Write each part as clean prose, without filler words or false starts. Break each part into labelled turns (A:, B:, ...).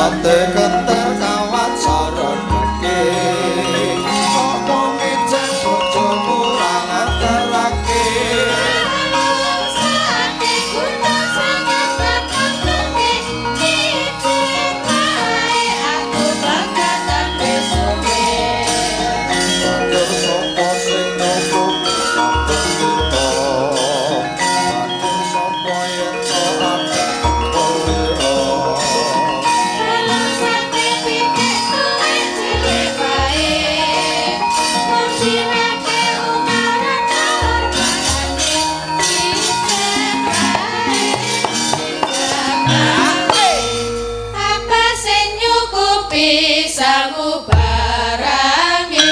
A: sate kenter kawat saron iki ngomong ijen bojomu ra ngeterake
B: sate guna sangat terpenting ijen wae aku bakatan besuwe
A: banjur sapa sing nunggu saben dina banjur sapa yen ora kolira
B: sate pitik tuwe cilik wae mung dirake umaran kawar parane ijen wae apa sing nyukupi sangu barange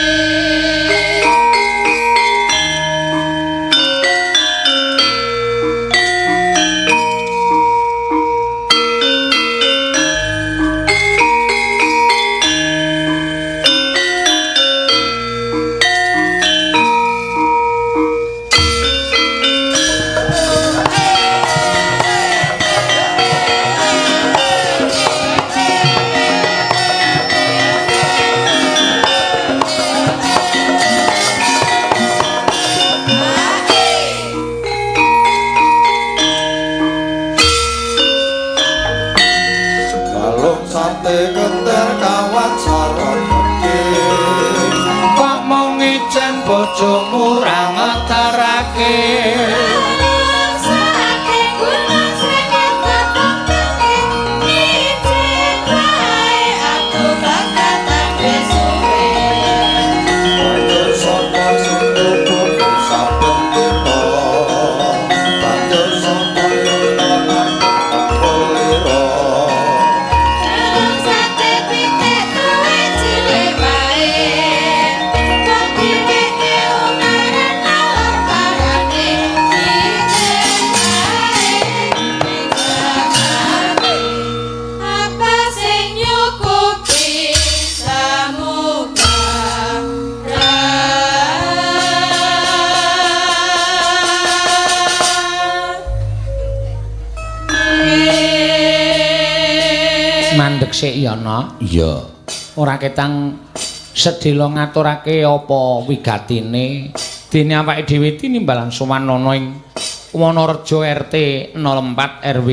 A: balung sate kenter kawat saron iki kok mung ijen bojomu ra ngeterake
B: sate guna sangat terpenting ijen wae aku bakatan besuwe
A: banjur sapa sing nunggu saben dina banjur sapa yen ora kolira
B: sate pitik tuwe cilik wae mung dirake umaran kawar parane ijen wae apa sing nyukupi
C: mandeg sik ya Nak.
A: iya
C: Ora ketang sedhela ngaturake apa wigatine dene awake dhewe iki nimbalan sowan ana ing Wonorejo RT 04 RW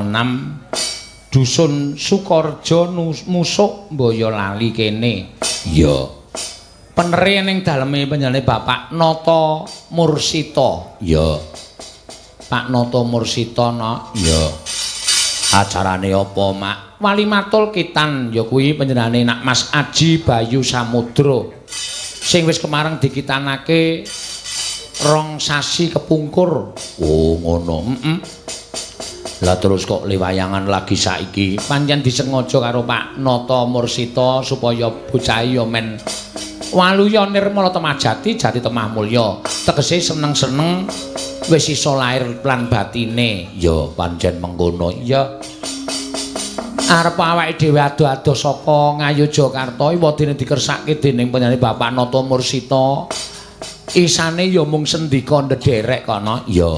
C: 06 Dusun Sukorejo Musuk Boyolali kene.
A: iya
C: Peneri ning daleme panjenengane Bapak Nata Mursita.
A: iya
C: Pak Nata Mursita Nak.
A: iya acarane apa mak
C: Walimatul Kitan ya kuwi panjenengane Nak Mas Aji Bayu Samudra sing wis kemareng dikitanake 2 sasi kepungkur.
A: oh ngono
C: Lah terus kok lewayangan lagi saiki pancen disengaja karo Pak Nata Mursita supaya bocah ya men waluya nirmala temajati jati temah mulya tegese seneng-seneng wis iso lair lan batine.
A: ya pancen mengkono
C: Ya arep awake dhewe ado-ado saka Ngayogyakarta wadene dikersake dening penyanyi Bapak Nata Mursita. Isane ya mung sendika ndederek kono.
A: ya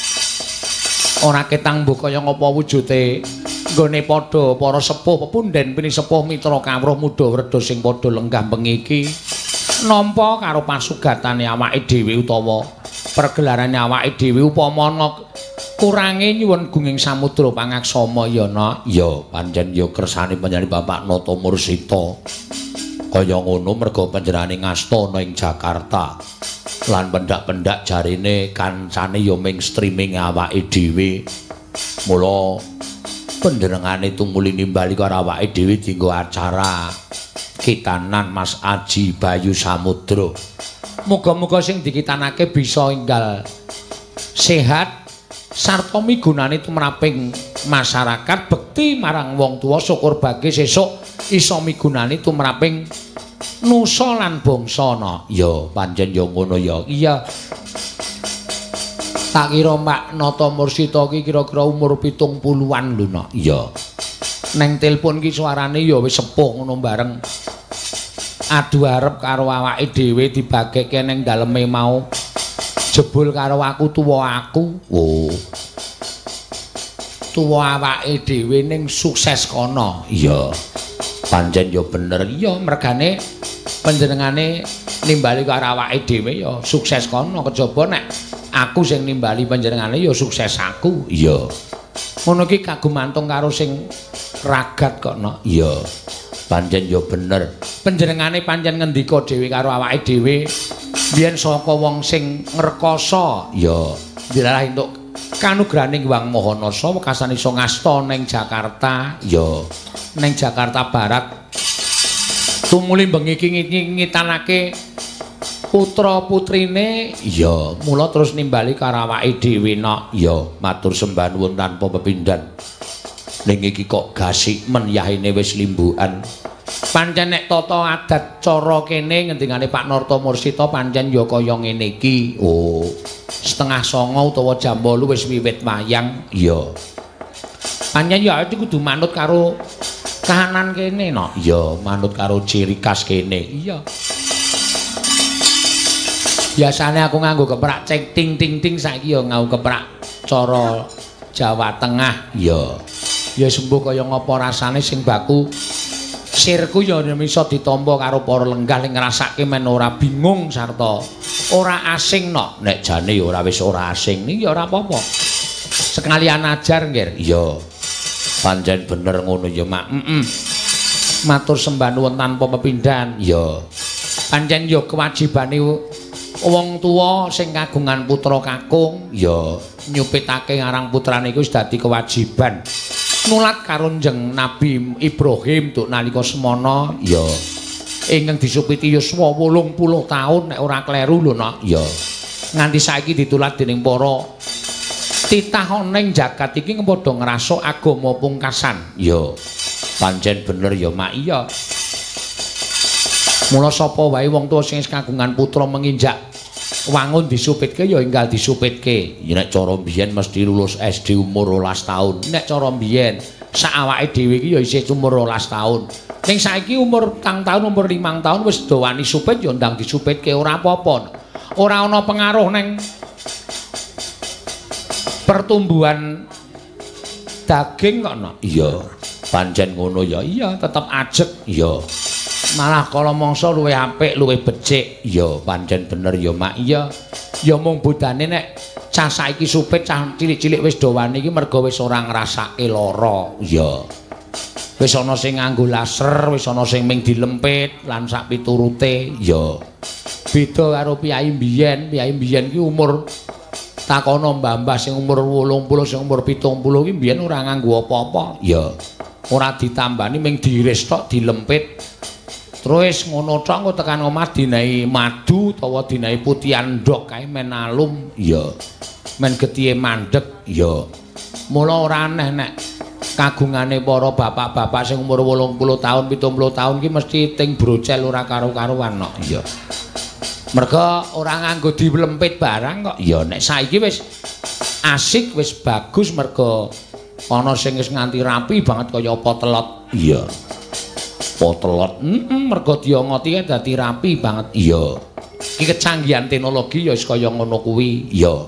C: Ora ketang mbok kaya ngapa wujude nggone padha para sepuh pepunden pini sepuh mitra kawruh muda werda sing padha lenggah bengi iki nampa karo pasugatane awake dhewe utawa pergelarane awake dhewe upama ana kurange nyuwun gunging samudra pangaksama ya Nak.
A: ya pancen ya kersane penyanyi Bapak Nata Mursita kaya ngono merga panjenengane ngasta ana ing Jakarta lan pendak-pendak jarine kancane ya ming streaming awake dhewe mula panjenengane tumuli nimbali karo awake dhewe dienggo acara kitanan Mas Aji Bayu Samudra.
C: Muga-muga sing dikitanake bisa enggal sehat sarta migunani tumraping masyarakat bekti marang wong tuwa syukur bagi sesuk iso migunani tumraping nusa lan bangsa.
A: Ya pancen ya ngono ya.
C: Iya. Tak kira Mbak Nata Mursita iki kira-kira umur 70-an lho Nak.
A: Iya.
C: Neng telepon ki suarane ya wis sepuh ngono bareng. Adu arep karo awake dhewe dibageke ning daleme mau. Jebul karo aku tuwa aku.
A: Oh.
C: Tuwa awake dhewe ning sukses kono.
A: Iya.
C: Pancen ya bener. Iya, mergane panjenengane nimbali karo awake dhewe ya sukses kono, kejaba nek aku sing nimbali panjenengane ya sukses aku. Iya. Ngono iki kagumantung karo sing ragat kok, no. Iya. Pancen ya bener. Panjenengane pancen ngendika dhewe karo awake dhewe biyen saka wong sing ngrekoso. Iya. Dilalah entuk kanugrahaning Wang Mahanasa wekasan iso ngasta ning Jakarta. Iya. Ning Jakarta Barat. Tumuli bengi iki ngitanake putra-putrine. Iya, mula terus nimbali karo awake dhewe nok. Iya, matur sembah nuwun tanpa pepindhan. Ning iki kok gasik men yahine wis limbukan. Pancen nek tata adat cara kene ngendingane Pak Narta Mursita pancen ya kaya ngene iki. Oh, 7:30 utawa jam 8 wis wiwit wayang. Iya. Pancen ya iki kudu manut karo kahanan kene nok. Iya, manut karo ciri khas kene. Iya. Biasane aku nganggo keprak cek ting ting ting, saiki ya nganggo keprak cara Jawa Tengah. Iya. Ya sembuh kaya ngapa rasane sing baku. Sirku ya iso ditampa karo para lenggah ning ngrasake men ora bingung sarta ora asing nok. Nek jane ya ora wis ora asing niki ya ora apa-apa. Sekalian ajar nggih. Iya. Pancen bener ngono ya, Mak. Matur sembah nuwun tanpa pepindhan. Iya. Pancen ya kewajibane wong tuwa sing kagungan putra kakung ya nyupitake ngarang putrane iku wis dadi kewajiban. Nulat karo njeng Nabi Ibrahim tuk nalika semana ya ingkang disupiti yuswa 80 taun nek ora kleru lho, Nok. Ya. Nganti saiki ditulat dening para titah ning jagat iki padha ngrasa agama pungkasan. Ya. Pancen bener ya, Mak. Iya. Mula sapa wae wong tuwa sing kagungan putra menginjak wangun disupitke ya enggal disupitke. Ya nek cara mbiyen mesti lulus SD umur 12 taun. Nek cara mbiyen sak awake dhewe iki ya isih umur 12 taun. Ning saiki umur tang taun umur 5 taun wis do wani supit ya ndang disupitke ora apa-apa. Ora ana pengaruh ning pertumbuhan daging kok, no. Iya. Pancen ngono ya. Iya, tetep ajeg. Iya. Malah kala mangsa luwih apik, luwih becik. Iya, pancen bener ya, Mak. Iya. Ya mung budane nek cah saiki supit, cah cilik-cilik wis do wani iki mergo wis ora ngrasake lara. Iya. Wis ana sing nganggo laser, wis ana sing ming dilempit lan sak piturute. Iya. Beda karo piyai mbiyen. Piyai mbiyen ki umur takono mbah-mbah sing umur 80, sing umur 70 ki mbiyen ora nganggo apa-apa. Iya. Ora ditambani ming diiris tok, dilempit. Terus ngono tok engko tekan omah dinahi madu utawa dinahi putihan ndok kae men alum. Iya. Men getihe mandeg. Iya. Mula ora aneh nek kagungane para bapak-bapak sing umur 80 tahun, 70 tahun ki mesti ting brocel ora karo-karuan kok. Iya. Merga ora nganggo dilempit barang kok. Iya, nek saiki wis asik, wis bagus merga ana sing wis nganti rapi banget kaya potelot. Iya. Potelot. Merga diongoti dadi rapi banget. Iya. Iki kecanggihan teknologi ya wis kaya ngono kuwi. Iya.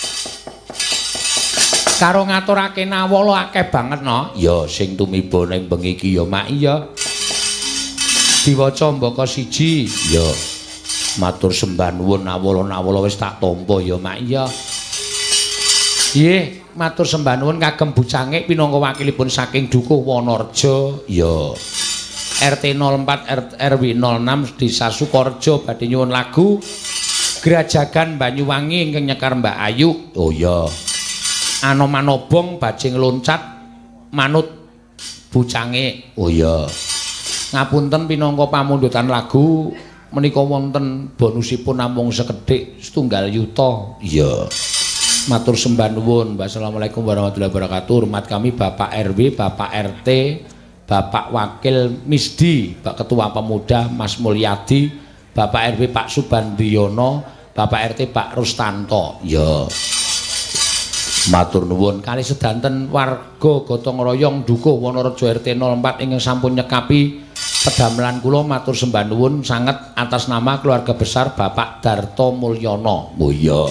C: Karo ngaturake nawala akeh banget, no. Ya sing tumiba ning bengi iki ya, Mak. Iya. Diwaca mbaka 1. Ya. Matur sembah nuwun nawala-nawala wis tak tampa ya, Mak. Iya. Nggih, matur sembah nuwun kagem Bucangik pinangka wakilipun saking Dukuh Wonorejo. Ya. RT 04 RW 06 Desa Sukorejo badhe nyuwun lagu Grajagan Banyuwangi ingkang nyekar Mbak Ayu. Oh ya. Anomanobong bajing loncat manut Bucangik. Oh ya. Ngapunten pinangka pamundutan lagu menika wonten bonusipun namung sekedhik 1 yuta. Iya. Matur sembah nuwun. Wassalamualaikum warahmatullahi wabarakatuh. Hormat kami Bapak RW, Bapak RT, Bapak Wakil Misdi, Pak Ketua Pemuda Mas Mulyadi, Bapak RW Pak Subandiono, Bapak RT Pak Rustanto. Ya. Matur nuwun kalih sedanten warga gotong royong Dukuh Wonorejo RT 04 ingkang sampun nyekapi pedamelan kula matur sembah nuwun sanget atas nama keluarga besar Bapak Darto Mulyono. Oh iya.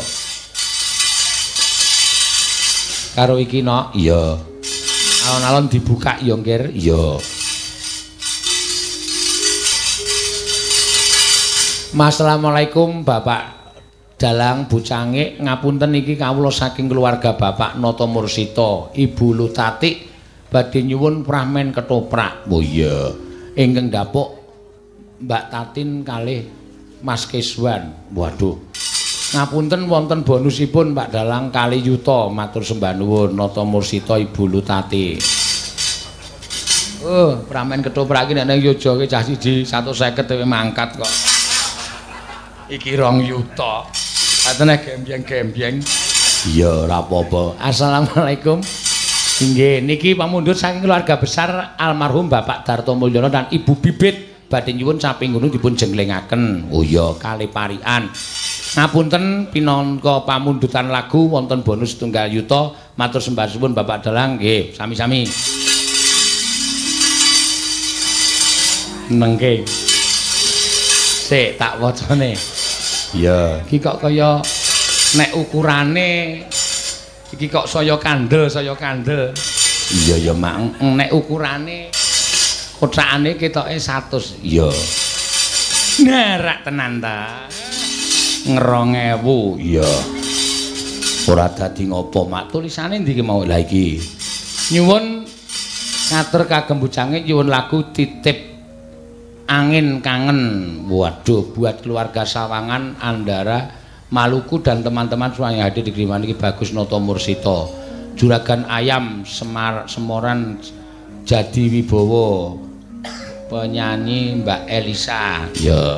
C: Karo iki, no. Iya. Alon-alon dibuka ya, Ngger. Iya. Assalamualaikum Bapak Dalang Bucangik, ngapunten iki kawula saking keluarga Bapak Nata Mursita, Ibu Lutati badhe nyuwun pramen ketoprak. Oh iya. Ingkang dapuk Mbak Tatin kalih Mas Keswan. Waduh. Ngapunten wonten bonusipun Pak Dalang kali yuta, matur sembah nuwun Nata Mursita Ibu Lutati. Pramen ketoprak iki nek nang Yoja ki cah siji 150 dhewe mangkat kok. Iki 2 yuta. Atene gembyeng-gembyeng. Iya, ora apa-apa. Assalamualaikum. Nggih, niki pamundhut saking keluarga besar almarhum Bapak Darto Mulyono dan Ibu Bibit badhe nyuwun samping gunung dipun jenglengaken. Oh iya, kalih parian. Ngapunten pinangka pamundhutan lagu wonten bonus 1 yuta. Matur sembah suwun Bapak Dalang. Nggih, sami-sami. Nengke. Sik tak wacane. Iya, iki kok kaya nek ukurane iki kok saya kandel. Iya ya, Mak. Nek ukurane kotakane ketoke 100. Iya. Nerak tenan ta. 2.000. Iya. Ora dadi ngopo, Mak. Tulisane ndi ki mau? Lah iki. Nyuwun ngatur kagem Bucangik nyuwun lagu Titip Angin Kangen. Waduh, buat keluarga Sawangan, Andara, Maluku dan teman-teman semua yang hadir di kiriman ini. Bagus Nata Mursita, Juragan Ayam, Semoran Jadi Wibowo, penyanyi Mbak Elisa. Ya.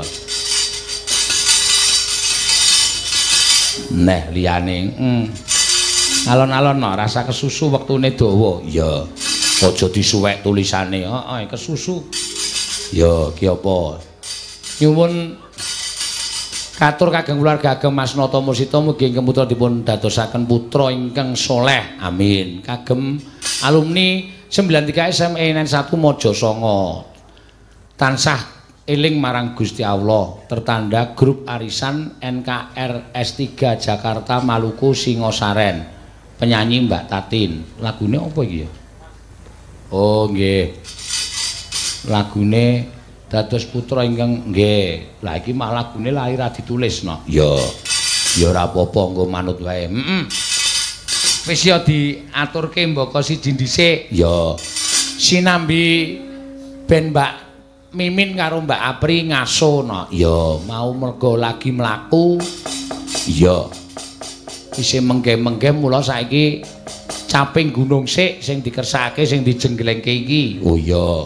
C: Neh liyane. Alon-alon no, rasa kesusu wektune dawa. Ya. Aja disuwek tulisane. Heeh, kesusu. Ya, ki apa? Nyuwun katur kagem keluarga ageng Mas Nata Mursita mugi ingkang putra dipun dadosaken putra ingkang soleh. Amin. Kagem alumni 93 SME 91 Mojosongo. Tansah eling marang Gusti Allah. Tertanda grup arisan NKR S3 Jakarta Maluku Singosaren. Penyanyi Mbak Tatin. Lagune apa iki ya? Oh, nggih. Lagune dados putra ingkang nggih. Lah iki mah lagune lahir ditulisno. Ya. Ya ora apa-apa engko manut wae. Wis ya diaturke mbaka siji dhisik. Ya. Sinambi ben Mbak Mimin karo Mbak Apri ngaso no. Ya, mau mergo lagi mlaku. Ya. Isih mengke-mengke mula saiki caping gunung sik sing dikersakake sing dijengglengke iki. Oh iya.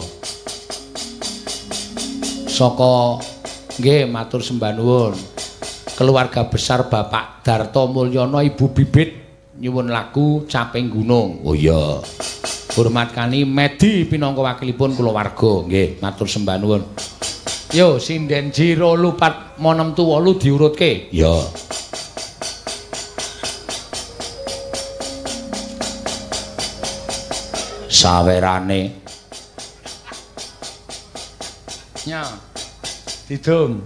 C: Saka nggih matur sembah nuwun keluarga besar Bapak Darto Mulyono Ibu Bibit nyuwun lagu Caping Gunung. Oh iya. Hormat kani Medi pinangka wakilipun kulawarga. Nggih, matur sembah nuwun. Yo sinden jiro lupat monem tuwolu diurutke. Ya. Sawerane nya didum.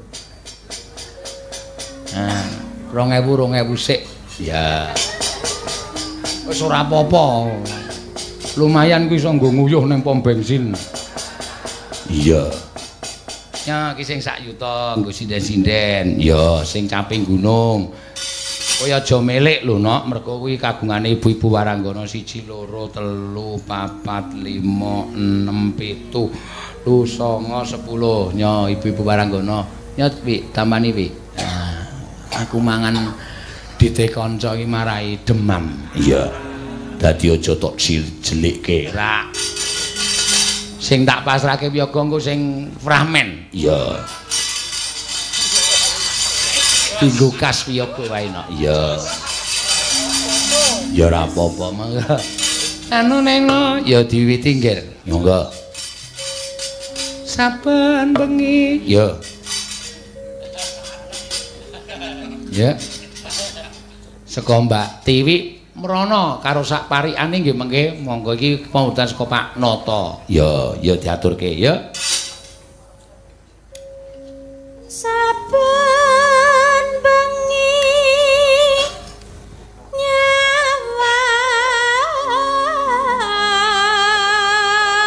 C: Nah, 2000 sik. Ya. Wis ora apa-apa. Lumayan kuwi iso nggo nguyuh ning pom bensin. Iya. Ya, ki sing sak yuta nggo sinden-sinden. Ya, sing Caping Gunung. Kowe aja melik lho, Nok, mergo kuwi kagungane ibu-ibu Waranggana 1 2 3 4 5 6 7 8 9 10. Nya ibu-ibu Waranggana. Nya Wi, tambani Wi. Nah, aku mangan dite kanca iki marai demam. Iya. Dadi aja tok jelikke. Ra. Sing tak pasrahke wiyaga engko sing fragmen. Iya. Tinggu kas wiyaga wae no. Iya. Ya ora apa-apa mangga. Anu neno ya diwiwiti nggih. Monggo. Saben bengi. Ya. Ya. Saka Mbak Tiwi mrono karo sak parikane nggih mengke monggo iki pambutan saka Pak Nata. Ya, ya diaturke ya.
B: Saben bengi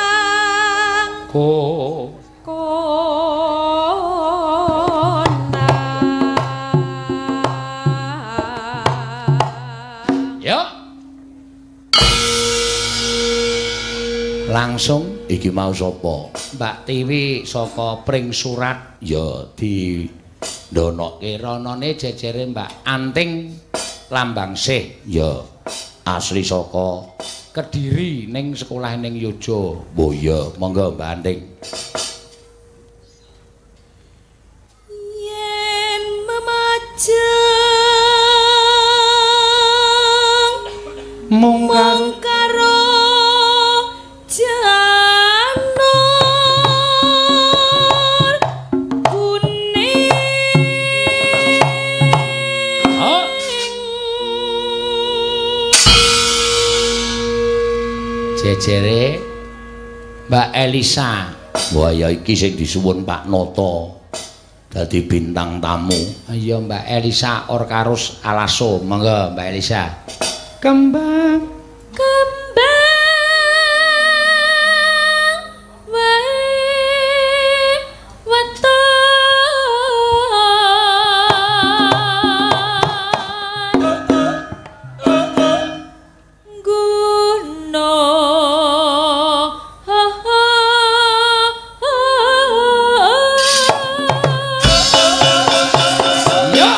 B: nyawang
C: Ko
B: konang
C: Langsung
A: iki mau sapa?
C: Mbak Tiwi saka Pring Surat.
A: Ya di ndonokke
C: Ranane jejere Mbak Anting Lambangsih.
A: ya asli saka
C: Kediri ning sekolah ning Yojo.
A: Oh iya, monggo Mbak Anting.
B: Yen memajeng
C: Mung
B: karo janur kuning.
C: Oh. Jejere Mbak Elisa.
A: Wah ya iki sing disuwun Pak Noto dadi bintang tamu.
C: Iya Mbak Elisa Orkarus Alaso. Monggo Mbak Elisa. Kembang
B: wae weton guna
C: ya.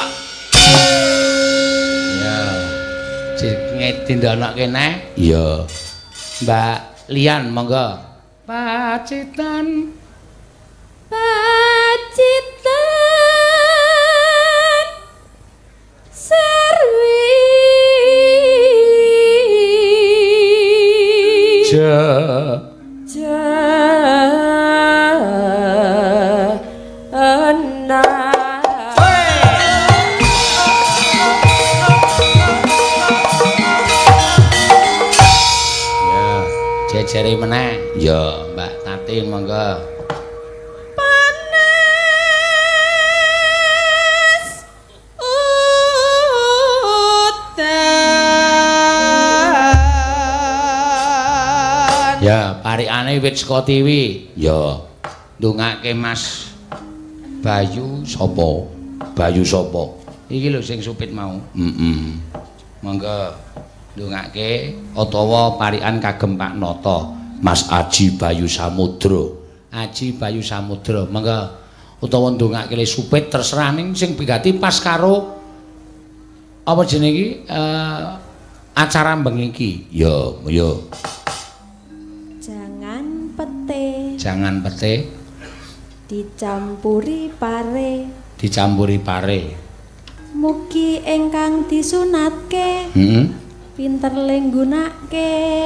C: Ya. Tindonokke neh.
A: Iya.
C: Mbak Lian monggo. Pacitan
B: serwi jana
C: jejere meneh.
A: Ya.
C: Mbak Tatin monggo.
B: panas udan
C: Ya, parikane wit saka Tiwi.
A: Ya.
C: Ndongake Mas Bayu
A: Sapa? Bayu sapa?
C: iki lho sing supit mau. Monggo ndongake utawa parikan kagem Pak Noto.
A: Mas Aji Bayu Samudra.
C: Aji Bayu Samudra. Monggo utawa ndongake le supit terserah ning sing bigati pas karo apa jenenge iki acara bengi iki.
A: Ya, ya.
B: jangan pete
D: dicampuri pare mugi ingkang disunatke pinter lenggunake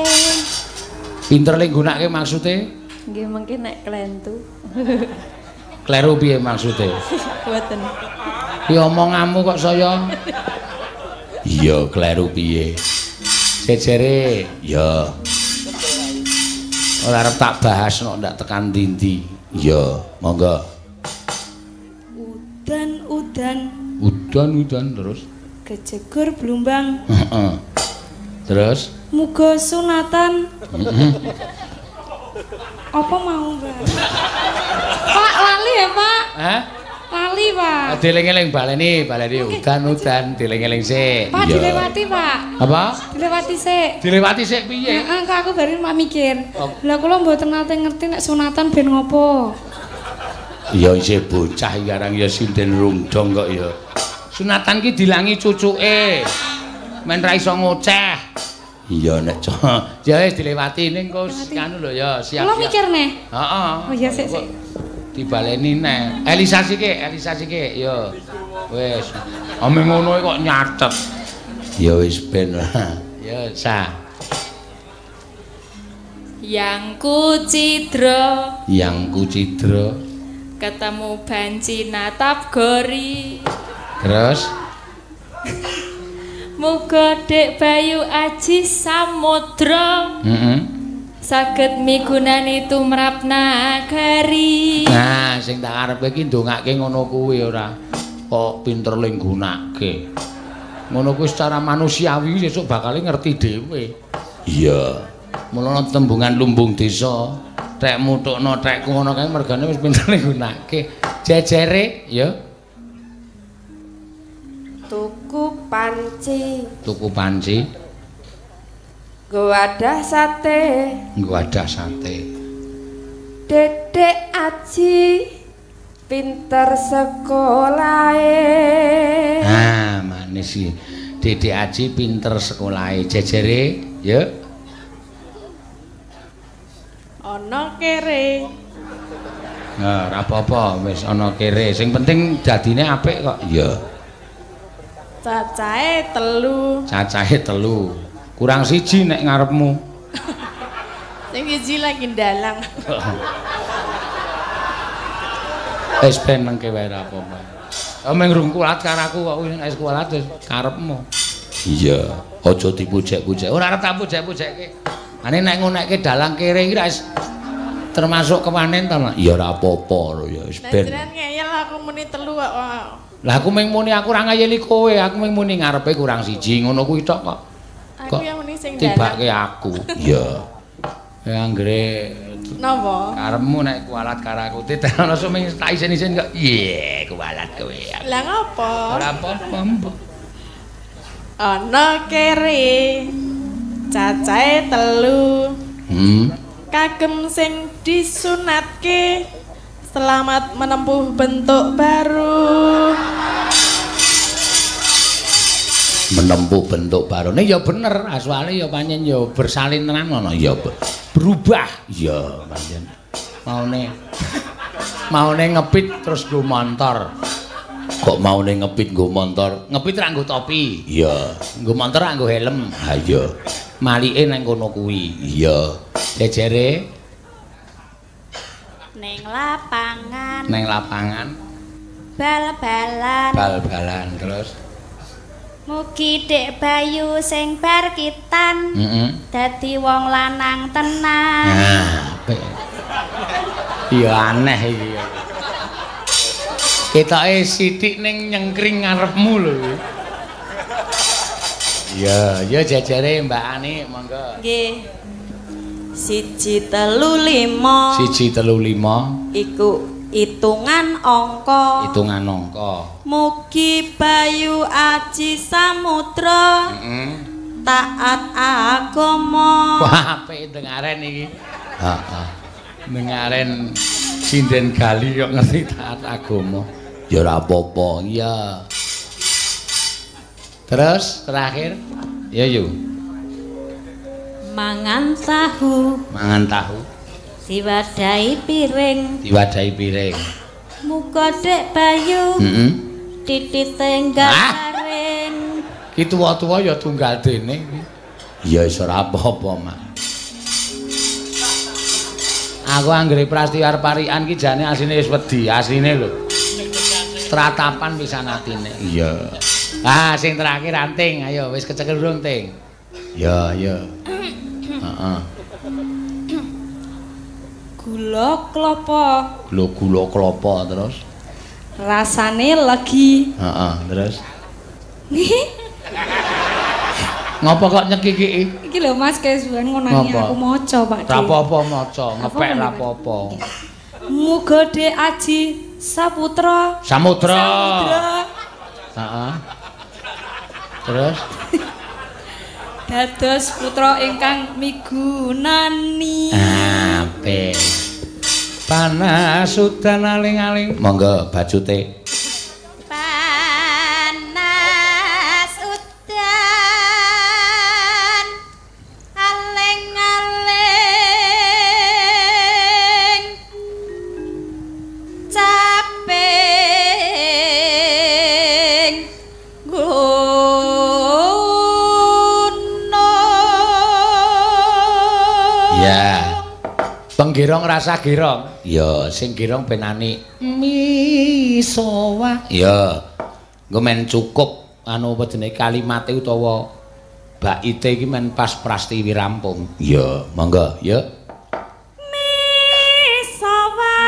C: maksude
D: nggih mengke nek klentu
C: kleru piye maksude
D: boten
C: ya omonganmu kok saya
A: Iya, kleru piye?
C: jejere
A: Ya,
C: ora arep tak bahas nek ndak tekan ndi-ndi.
A: ya, monggo.
B: udan
C: Terus
B: kejegur blumbang
C: heeh. Terus
B: muga sunatan apa mau Mbak Pak lali ya Pak
C: hah?
B: lali Pak
C: Dieling-eling baleni udan dieling-eling sik.
B: Pak
A: Iya.
B: dilewati Pak
C: Apa?
B: dilewati sik
C: Dilewati sik piye?
B: Heeh, aku baru mak mikir.
C: Oh.
B: Lah kula mboten nate ngerti nek sunatan ben ngopo.
A: Ya isih bocah iki arang ya sinden rungdong kok ya.
C: Sunatan ki dilangi cucuke. Men ra iso ngoceh.
A: Iya nek
C: Ya wis dilewati ning kok anu lho ya siap.
B: Kula mikir neh.
C: Heeh.
B: Oh iya sik.
C: Dibaleni neh. Elisa sike ya. Wis. Ame ngono kok nyatet.
A: ya wis ben.
C: Ya sah.
B: Yangku Cidra
C: Yang Kucidra.
B: ketemu Banci Natap Gori.
C: Terus
B: Muga Dek Bayu Aji Samudra saged migunani tumrap nagari.
C: Nah, sing tak arepe iki ndongake ngono kuwi ora kok pinter lenggunake. Ngono kuwi secara manusiawi sesuk bakal ngerti dhewe.
A: Iya.
C: Mulane tembungan lumbung desa, trek mutukno trekku ngono kae mergane wis pinter lenggunake. Jejere ya
D: tuku panci
C: tuku panci.
D: Ngwadah sate.
C: Ngwadah sate.
D: Dedek Aji pinter sekolahe.
C: Ah, manis iki. Dedek Aji pinter sekolahe. Jejere, yuk.
D: Ana kere.
C: Nah, ora apa-apa, wis ana kere. Sing penting dadine apik kok. Iya.
D: Cacahe 3.
C: Cacahe 3. Kurang siji nek ngarepmu.
D: Sing siji lagi ndalang.
C: Wis ben mengke wae ora apa-apa. Meng rungkulat karo aku kok wis kualat wis karepmu. Iya, aja dipujek-pujek. Ora arep tak pujek-pujekke. Ane nek ngonekke dalang kere iki wis termasuk kewanen to, Mak? Ya ora apa-apa lho ya wis ben.
D: Jenengan ngeyel aku muni 3 kok.
C: Lah aku mung muni aku ora ngayeli kowe, aku mung muni ngarepe kurang siji ngono kuwi tok kok.
D: Aku yang muni sing dalang.
C: Tibake aku. Iya. Ya anggere
D: napa?
C: Karepmu nek kualat karo aku titenono suming tak isin-isin kok. Iye, kualat kowe.
D: Lah ngapa?
C: Ora apa-apa, Mbok.
D: Ana kere. Cacahe 3. Kagem sing disunatke selamat menempuh bentuk baru.
C: Menempuh bentuk baru. Nek ya bener, aswale ya pancen ya bersalin tenan ngono ya. Berubah. Ya pancen. Maune ngepit terus nggo montor. Kok maune ngepit nggo montor? Ngepit ra nggo topi. Iya. Nggo montor ra nggo helm. Ha iya. Malike nang kono kuwi. Iya. Jejere
D: Ning lapangan.
C: Neng lapangan.
D: Bal-balan.
C: Bal-balan terus.
D: Mugi Dek Bayu sing bar kitan. Dadi wong lanang tenan.
C: Nah, apik. Iya aneh iki ya. Ketoke sithik ning nyengkring ngarepmu lho. Iya, ya jejere Mbak Ani monggo.
D: Nggih. 135.
C: 135
D: iku hitungan angka.
C: Hitungan angka.
D: Mugi Bayu Aji Samudra taat agama.
C: Wah, apik dengaren iki. Heeh. Dengaren sinden gali kok ngerti taat agama. Ya ora apa-apa, iya. Terus terakhir, ya yuk.
D: Mangan tahu.
C: Mangan tahu.
D: Diwadahi piring.
C: Diwadahi piring.
D: Muga Dek Bayu. Titit garing.
C: Ki tuwa-tuwa ya tunggal dene iki. Ya wis ora apa-apa, Mak. Aku anggere prastiwar parikan ki jane asline wis wedi, asline lho. Tratapan pisan atine. Iya. Ah, sing terakhir anting, ayo wis kecekel urung, Ting. Ya, ya. Heeh.
D: Gula klapa.
C: Gula klapa terus.
D: Rasane legi.
C: Heeh, terus. Ngapa kok nyekiki?
D: Iki lho Mas kesuwen ngonani aku maca, Pak.
C: Ra apa-apa maca, ngepek ra apa-apa.
D: Muga Dek Aji Saputra.
C: Samudra. Heeh. Terus
D: dados putra ingkang migunani.
C: Apik. Panas udan aling-aling. Monggo bajute.
D: Panas udan aling-aling. Caping
C: Penggirong rasa girong. Ya, sing girong benani misowa. Ya. Engko men cukup anu apa jenenge kalimate utawa baite iki men pas prastiwi rampung. Ya, monggo, ya.
D: Misowa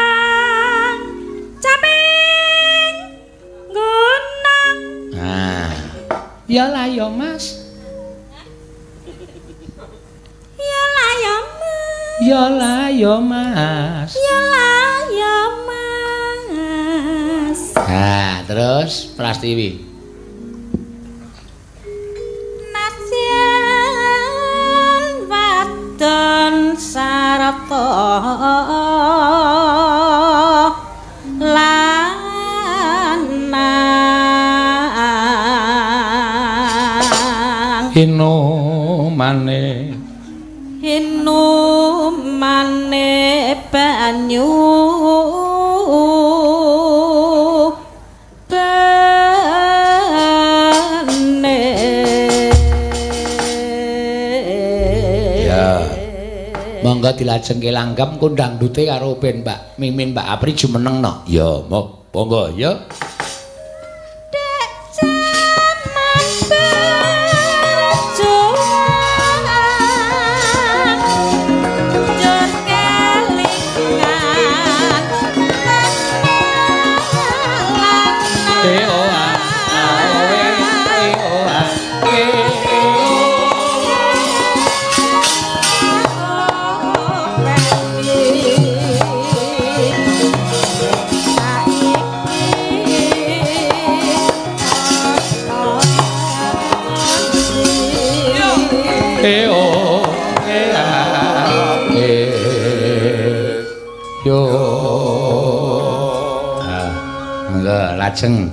D: caping gunung.
C: Nah. Ya lah ya, Mas. Yola yo Mas.
D: Yola yo Mas.
C: Nah, terus Prastiwi.
D: Nasyan nggon sarta lanang
C: inumane
D: banyu
C: monggo dilajengke langgam kondang dute karo ben Mbak Mimin Mbak Apri jumenengno.
A: Ya, monggo ya.
C: Lajeng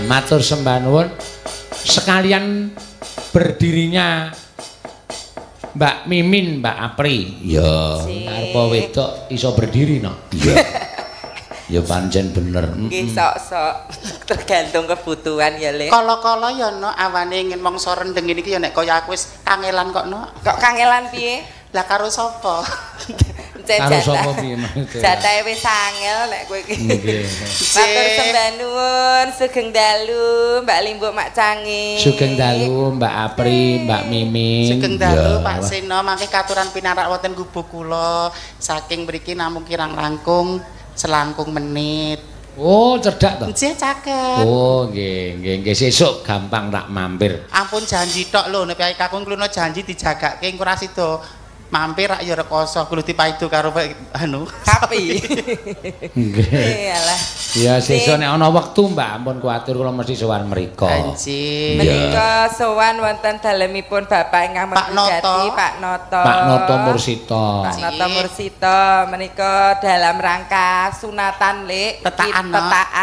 C: matur sembah nuwun. Sekalian berdirinya Mbak Mimin, Mbak Apri.
A: Ya.
C: Arep wedok iso berdiri no.
A: Iya. Ya pancen bener.
E: Nggih sok-sok tergantung kebutuhan ya, Le.
F: Kala-kala ya no awane ingin mangsa rendeng iki ya nek kaya aku wis kangelan kok no.
E: Kok kangelan piye?
F: Lah karo sapa?
C: Karo sapa piye maksudnya?
E: Jatahe wis angel nek kowe iki.
C: Nggih.
E: Matur sembah nuwun, sugeng dalu, Mbak Limbo Mak Cangi.
C: Sugeng dalu Mbak Apri, Mbak Mimin.
F: Sugeng dalu Pak Seno mangke katuran pinarak wonten gubuk kula saking mriki namung kirang langkung selangkung menit.
C: Oh, cedak to?
F: Nggih caket.
C: Oh, nggih, sesuk gampang tak mampir.
F: Ampun janji tok lho nek piyai kakung kula janji dijagake engko ora sida mampir rak ya rekoso kudu dipaido karo anu
E: Kapi.
C: Nggih.
E: Iyalah.
C: Ya sesuk nek ana wektu Mbak ampun kuwatir kula mesti sowan mriko.
F: Anjing.
E: Menika sowan wonten dalemipun Bapak ingkang Mendati Pak Noto.
C: Pak Noto Mursita.
E: Pak Noto Mursita menika dalam rangka sunatan Lek
F: Tetakan.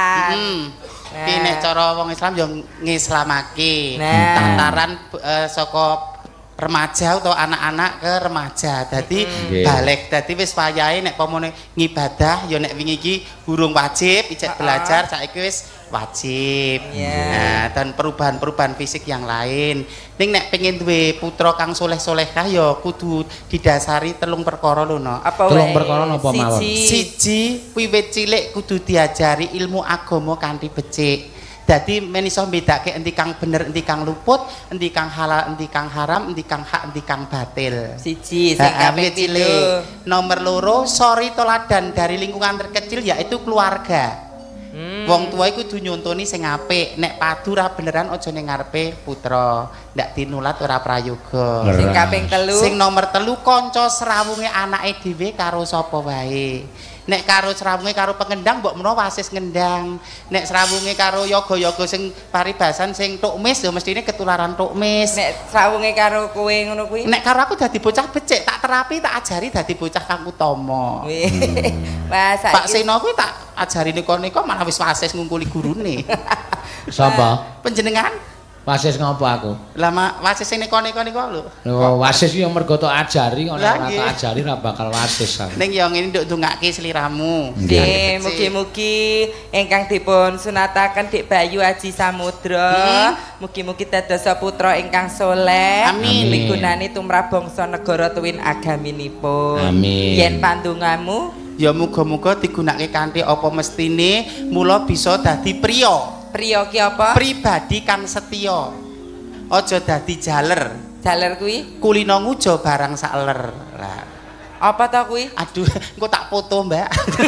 F: Iki nek cara wong Islam ya ngislamake. Tataran saka remaja atau anak-anak ke remaja. Dadi balik dadi wis wayahe nek pomone ngibadah ya nek wingi iki burung wajib ijek belajar saiki wis wajib. Nah, dan perubahan-perubahan fisik yang lain. Ning nek pengen duwe putra kang soleh-solehah ya kudu didasari telung perkara lho no.
C: Telung perkara napa mawon?
F: Siji, wiwit cilik kudu diajari ilmu agama kanthi becik. Dadi men iso mbedake endi kang bener, endi kang luput, endi kang halal, endi kang haram, endi kang hak, endi kang batil.
E: Siji sing kaping
F: cilik. Nomor loro, sori teladan dari lingkungan terkecil yaitu keluarga. Wong tua iku kudu nyontoni sing apik, nek padu ra beneran aja ning ngarepe putra. Ndak dinulat ora prayoga.
E: Sing kaping telu.
F: Sing nomor telu kanca srawunge anake dhewe karo sapa wae. Nek karo srawunge karo pengendang mbok menawa wasis ngendang. Nek srawunge karo yoga-yoga sing paribasan sing tukmis ya mestine ketularan tukmis.
E: Nek srawunge karo kowe ngono kuwi.
F: Nek karo aku dadi bocah becik, tak terapi, tak ajari dadi bocah kang utama.
E: Wah,
F: Pak Seno kuwi tak ajari nika-nika malah wis wasis ngungkuli gurune.
C: Sapa?
F: Panjenengan?
C: Wasis ngopo aku?
F: Lah wasis sing nika-nika lho.
C: Lho, wasis yo mergo tok ajari, ora tak ajari ora bakal wasis.
F: Ning yo ngene nduk ndongake sliramu.
E: Nggih, mugi-mugi ingkang dipun sunataken Dik Bayu Aji Samudra, mugi-mugi dados putra ingkang saleh, migunani tumrap bangsa negara tuwin agaminipun.
C: Amin.
E: Yen pandongamu
F: ya muga-muga digunakake kanthi apa mestine mula bisa dadi priya.
E: Priya ki apa?
F: Pribadi kang setya. Aja dadi jaler.
E: Jaler kuwi
F: kulino ngujo barang saler. Lah,
E: apa ta kuwi?
F: aduh, engko tak foto, Mbak.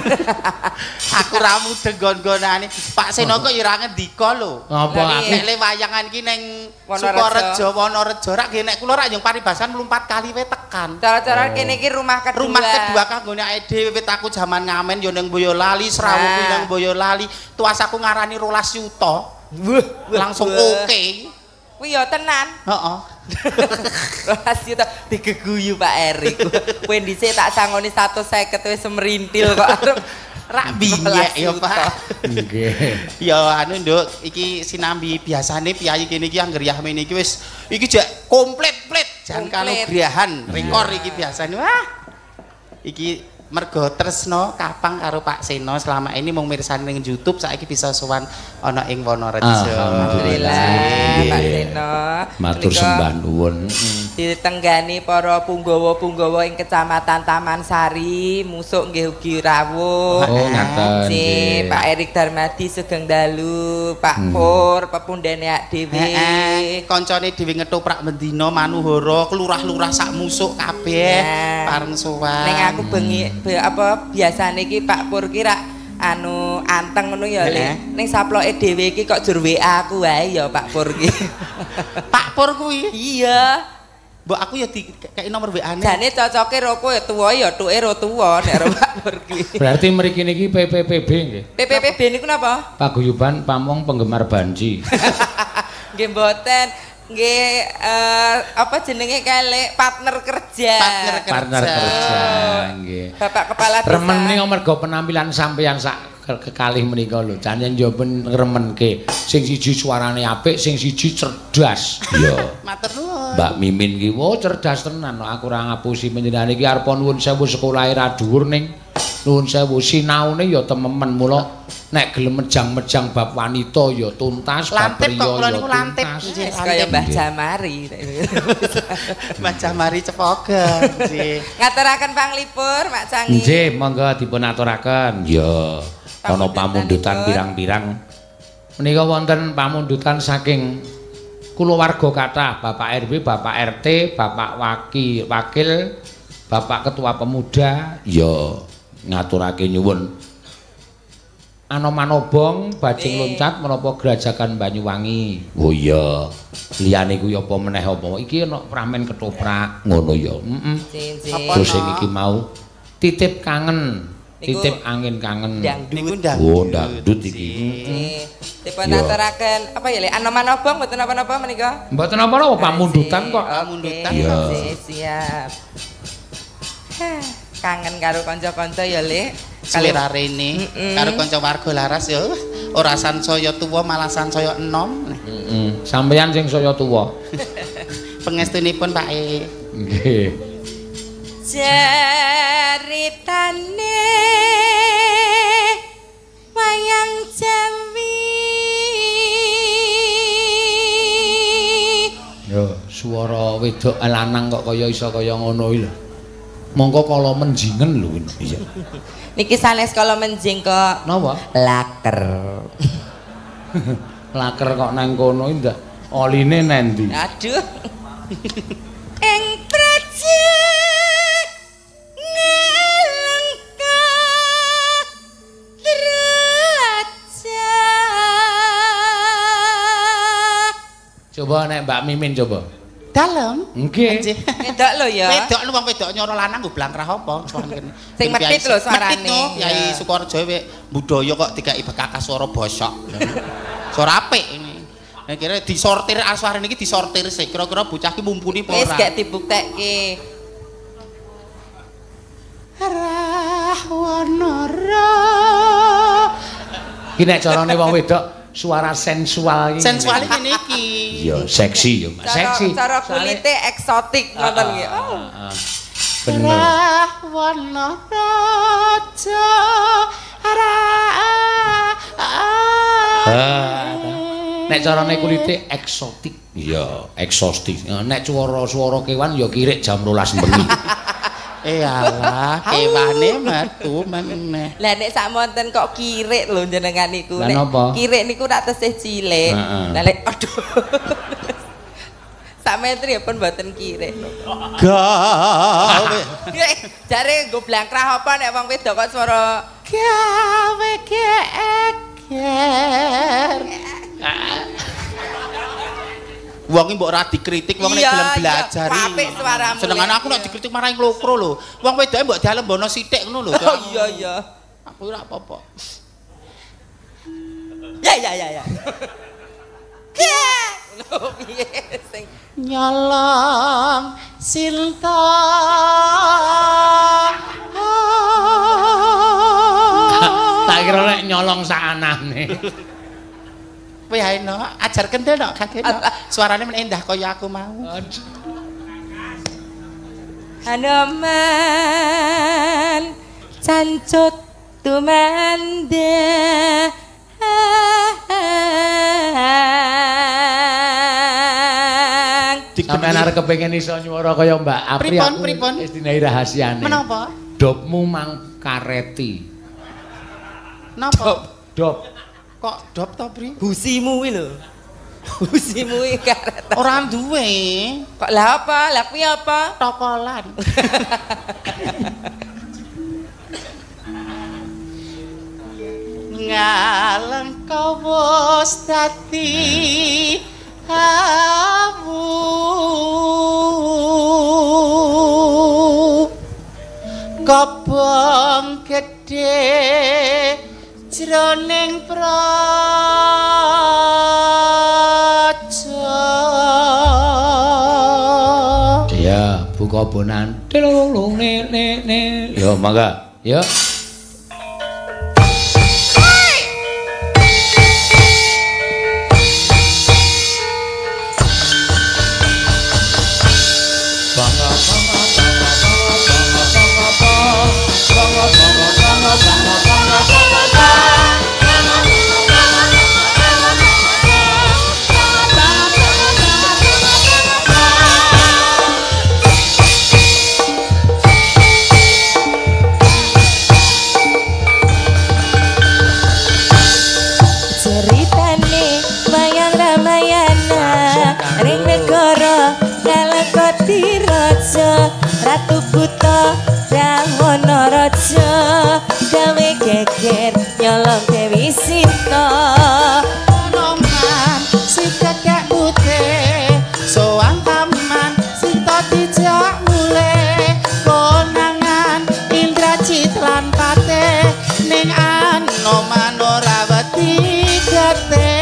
F: Aku ra mudeng gon-gonane. Pak Seno kok ya ora ngendika lho.
C: Apa aku
F: nek le wayangan ki ning Sukorejo, Wonorejo rak nek kula rak yang paribasan 4 kali we tekan.
E: Cara-cara kene iki rumah kedua.
F: Rumah kedua kanggone awake dhewe wit aku jaman ngamen ya ning Boyolali, Srawuku ning Boyolali. Tuas aku ngarani 12 yuta. Langsung oke.
E: Kuwi ya tenan.
F: Heeh.
E: Rahasia ta digeguyu Pak Erik. Kowe dhisik tak sangoni 150 wis semerintil kok arep
F: rak biyek ya Pak.
C: nggih.
F: Ya anu Nduk, iki sinambi biasane piyai kene iki angger yahmen iki wis iki jak komplit-plit jan kanugrahan rekor iki biasane. Wah. Iki mergo tresno kapang karo Pak Seno selama ini mung mirsani ning YouTube saiki bisa sowan ana ing Wonorejo.
E: Alhamdulillah Pak Seno.
C: Matur sembah nuwun.
E: Ditenggani para punggawa-punggawa ing Kecamatan Taman Sari, musuk nggih ugi rawuh.
C: Oh, ngaten.
E: Si Pak Erik Darmadi sugeng dalu, Pak Pur pepundhene ak dhewe.
F: Kancane dhewe ngetoprak mendina manuhara, kelurah-lurah sak musuk kabeh pareng sowan.
E: Ning aku bengi apa biasane iki Pak Pur ki rak anu anteng ngono ya Le. Ning saploke dhewe iki kok jur WA aku wae ya Pak Pur ki.
F: Pak Pur kuwi.
E: Iya.
F: Mbok aku ya dikeki nomor WA-ne.
E: Jane cocoke ro kowe tuwa ya tuke ro tuwa nek ro Pak Pur ki.
C: Berarti mriki niki PPPB nggih.
E: PPPB niku napa?
C: Paguyuban Pamong Penggemar Banji.
E: Nggih mboten. Nggih apa jenenge kale partner kerja.
C: Partner kerja nggih.
E: Bapak Kepala Desa.
C: Remen niku mergo penampilan sampeyan sak kekalih menika lho. Jan yen njoben ngremenke. Sing siji suarane apik, sing siji cerdas. Iya.
F: Matur nuwun.
C: Mbak Mimin ki cerdas tenan. Aku ora ngapusi panjenengan iki arep nuwun sewu sekolahe ra dhuwur ning nuwun sewu sinaune ya tememen mula nek gelem mejang-mejang bab wanita ya tuntas, bab priya ya tuntas.
E: Kaya Mbah Jamari.
F: Mbah Jamari Cepogen nggih.
E: Ngaturaken panglipur Mak Cangi.
C: Nggih, monggo dipun aturaken. Ya. Ana pamundutan pirang-pirang. Menika wonten pamundutan saking kulawarga kathah, Bapak RW, Bapak RT, Bapak Wakil, Bapak Ketua Pemuda. Ya, ngaturake nyuwun. Anomanobong bajing loncat menapa Grajakan Banyuwangi. Oh iya. Liyane kuwi apa meneh apa? Iki ana pramen ketoprak ngono ya. Heeh. Terus sing iki mau titip kangen. Titip angin kangen.
E: Dangdut.
C: Oh, dangdut iki.
E: Dipun aturaken apa ya Le? Anomanobong mboten apa-apa menika?
C: Mboten apa-apa pamundutan kok.
F: Pamundutan.
E: Siap. Kangen karo kanca-kanca ya Le.
F: Selera rene karo kanca warga laras ya ora sansaya tuwa malah sansaya enom.
C: Sampeyan sing saya tuwa.
F: Pengestunipun Pak E.
C: Nggih.
E: Ceritane wayang Jawi.
C: Yo, swara wedok lanang kok kaya iso kaya ngono iki lho. Mongko kala menjingen lho. Iya.
E: Niki sanes kala menjing kok.
C: Napa?
E: Laker.
C: Laker kok nang kono iki ndak oline nendi?
E: Aduh. Ing praja ngelengka raja. Coba nek Mbak Mimin coba.
F: Dalem.
C: Nggih.
E: Wedok lho ya.
F: Wedok lu wong wedok nyoro lanang nggo blangkrah apa?
E: Sing medhit lho suarane.
F: Medhit Yai Sukorejo budaya kok dikai bekakas swara bosok. Swara apik ini. Nek kira disortir aswarane iki disortir sik. Kira-kira bocah ki mumpuni apa ora?
E: Wis gak dibuktekke.
F: Rahwanara.
C: Ki nek carane wong wedok suara sensual iki.
F: Sensual ngene iki.
C: Iya, seksi ya, Mas. Seksi.
E: Cara kulite eksotik ngoten nggih.
C: Bener.
F: Rahwanara.
C: Nek carane kulite eksotik. Iya, eksotik. Nek swara kewan ya kirik jam 12 bengi.
F: Alah, kewane metu meneh.
E: Lah nek sakmonten kok kirik lho jenengan niku.
C: Lah napa?
E: Kirik niku rak tesih cilik. Lah lek aduh. Sak metri ya pun mboten kirik.
F: Gawe.
E: Jare nggo blangkrah apa nek wong wedok kok swara
F: Gawe geger. Wong iki mbok ora dikritik wong nek gelem belajar.
E: Iya, apik suaramu.
F: Senengane aku nek dikritik marai nglokro lho. Wong wedoke mbok dialembono sithik ngono lho.
E: Oh iya iya.
F: Aku ora apa-apa.
E: Ya. Lho piye sing
F: nyolong Sinta.
C: Tak kira nek nyolong sak anane.
F: Kowe ae no, ajar kendel no, kakek no. Suarane men endah kaya aku mau.
E: Hanoman cancut tumanda.
C: Sampeyan arep kepengin iso nyuwara kaya Mbak Apri.
F: Pripun?
C: Wis dinahi rahasiane.
F: Menapa?
C: Dopmu mang kareti.
F: Napa?
C: Dop.
F: Kok dop to, Bri?
E: Busimu kuwi lho. Busimu iki karet.
F: Ora duwe.
E: Kok lah apa? Lah kuwi apa?
F: Tokolan. Ngaleng kawos dadi awu. Kobong gedhe jroning praja.
C: Ya, buka bonan. Delolong ne. Ya, mangga. Ya.
F: telan pate ning Anoman ora wedi gete.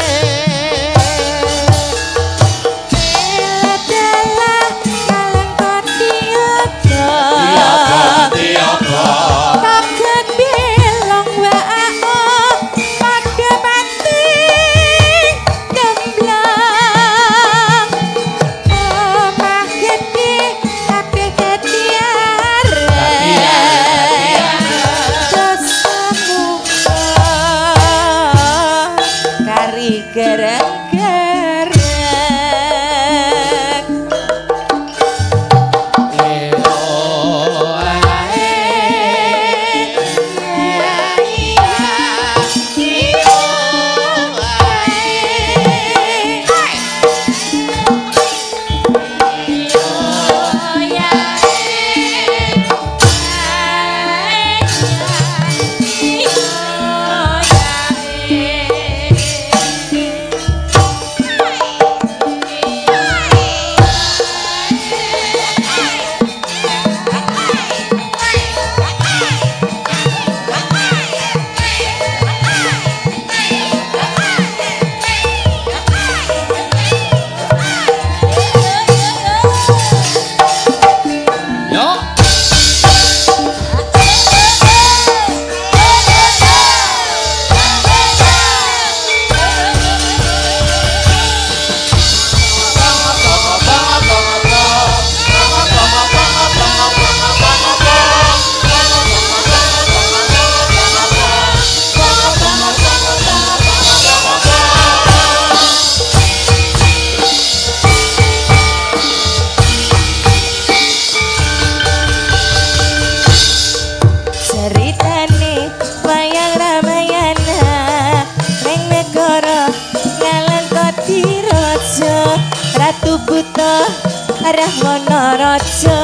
D: Rahwana Raja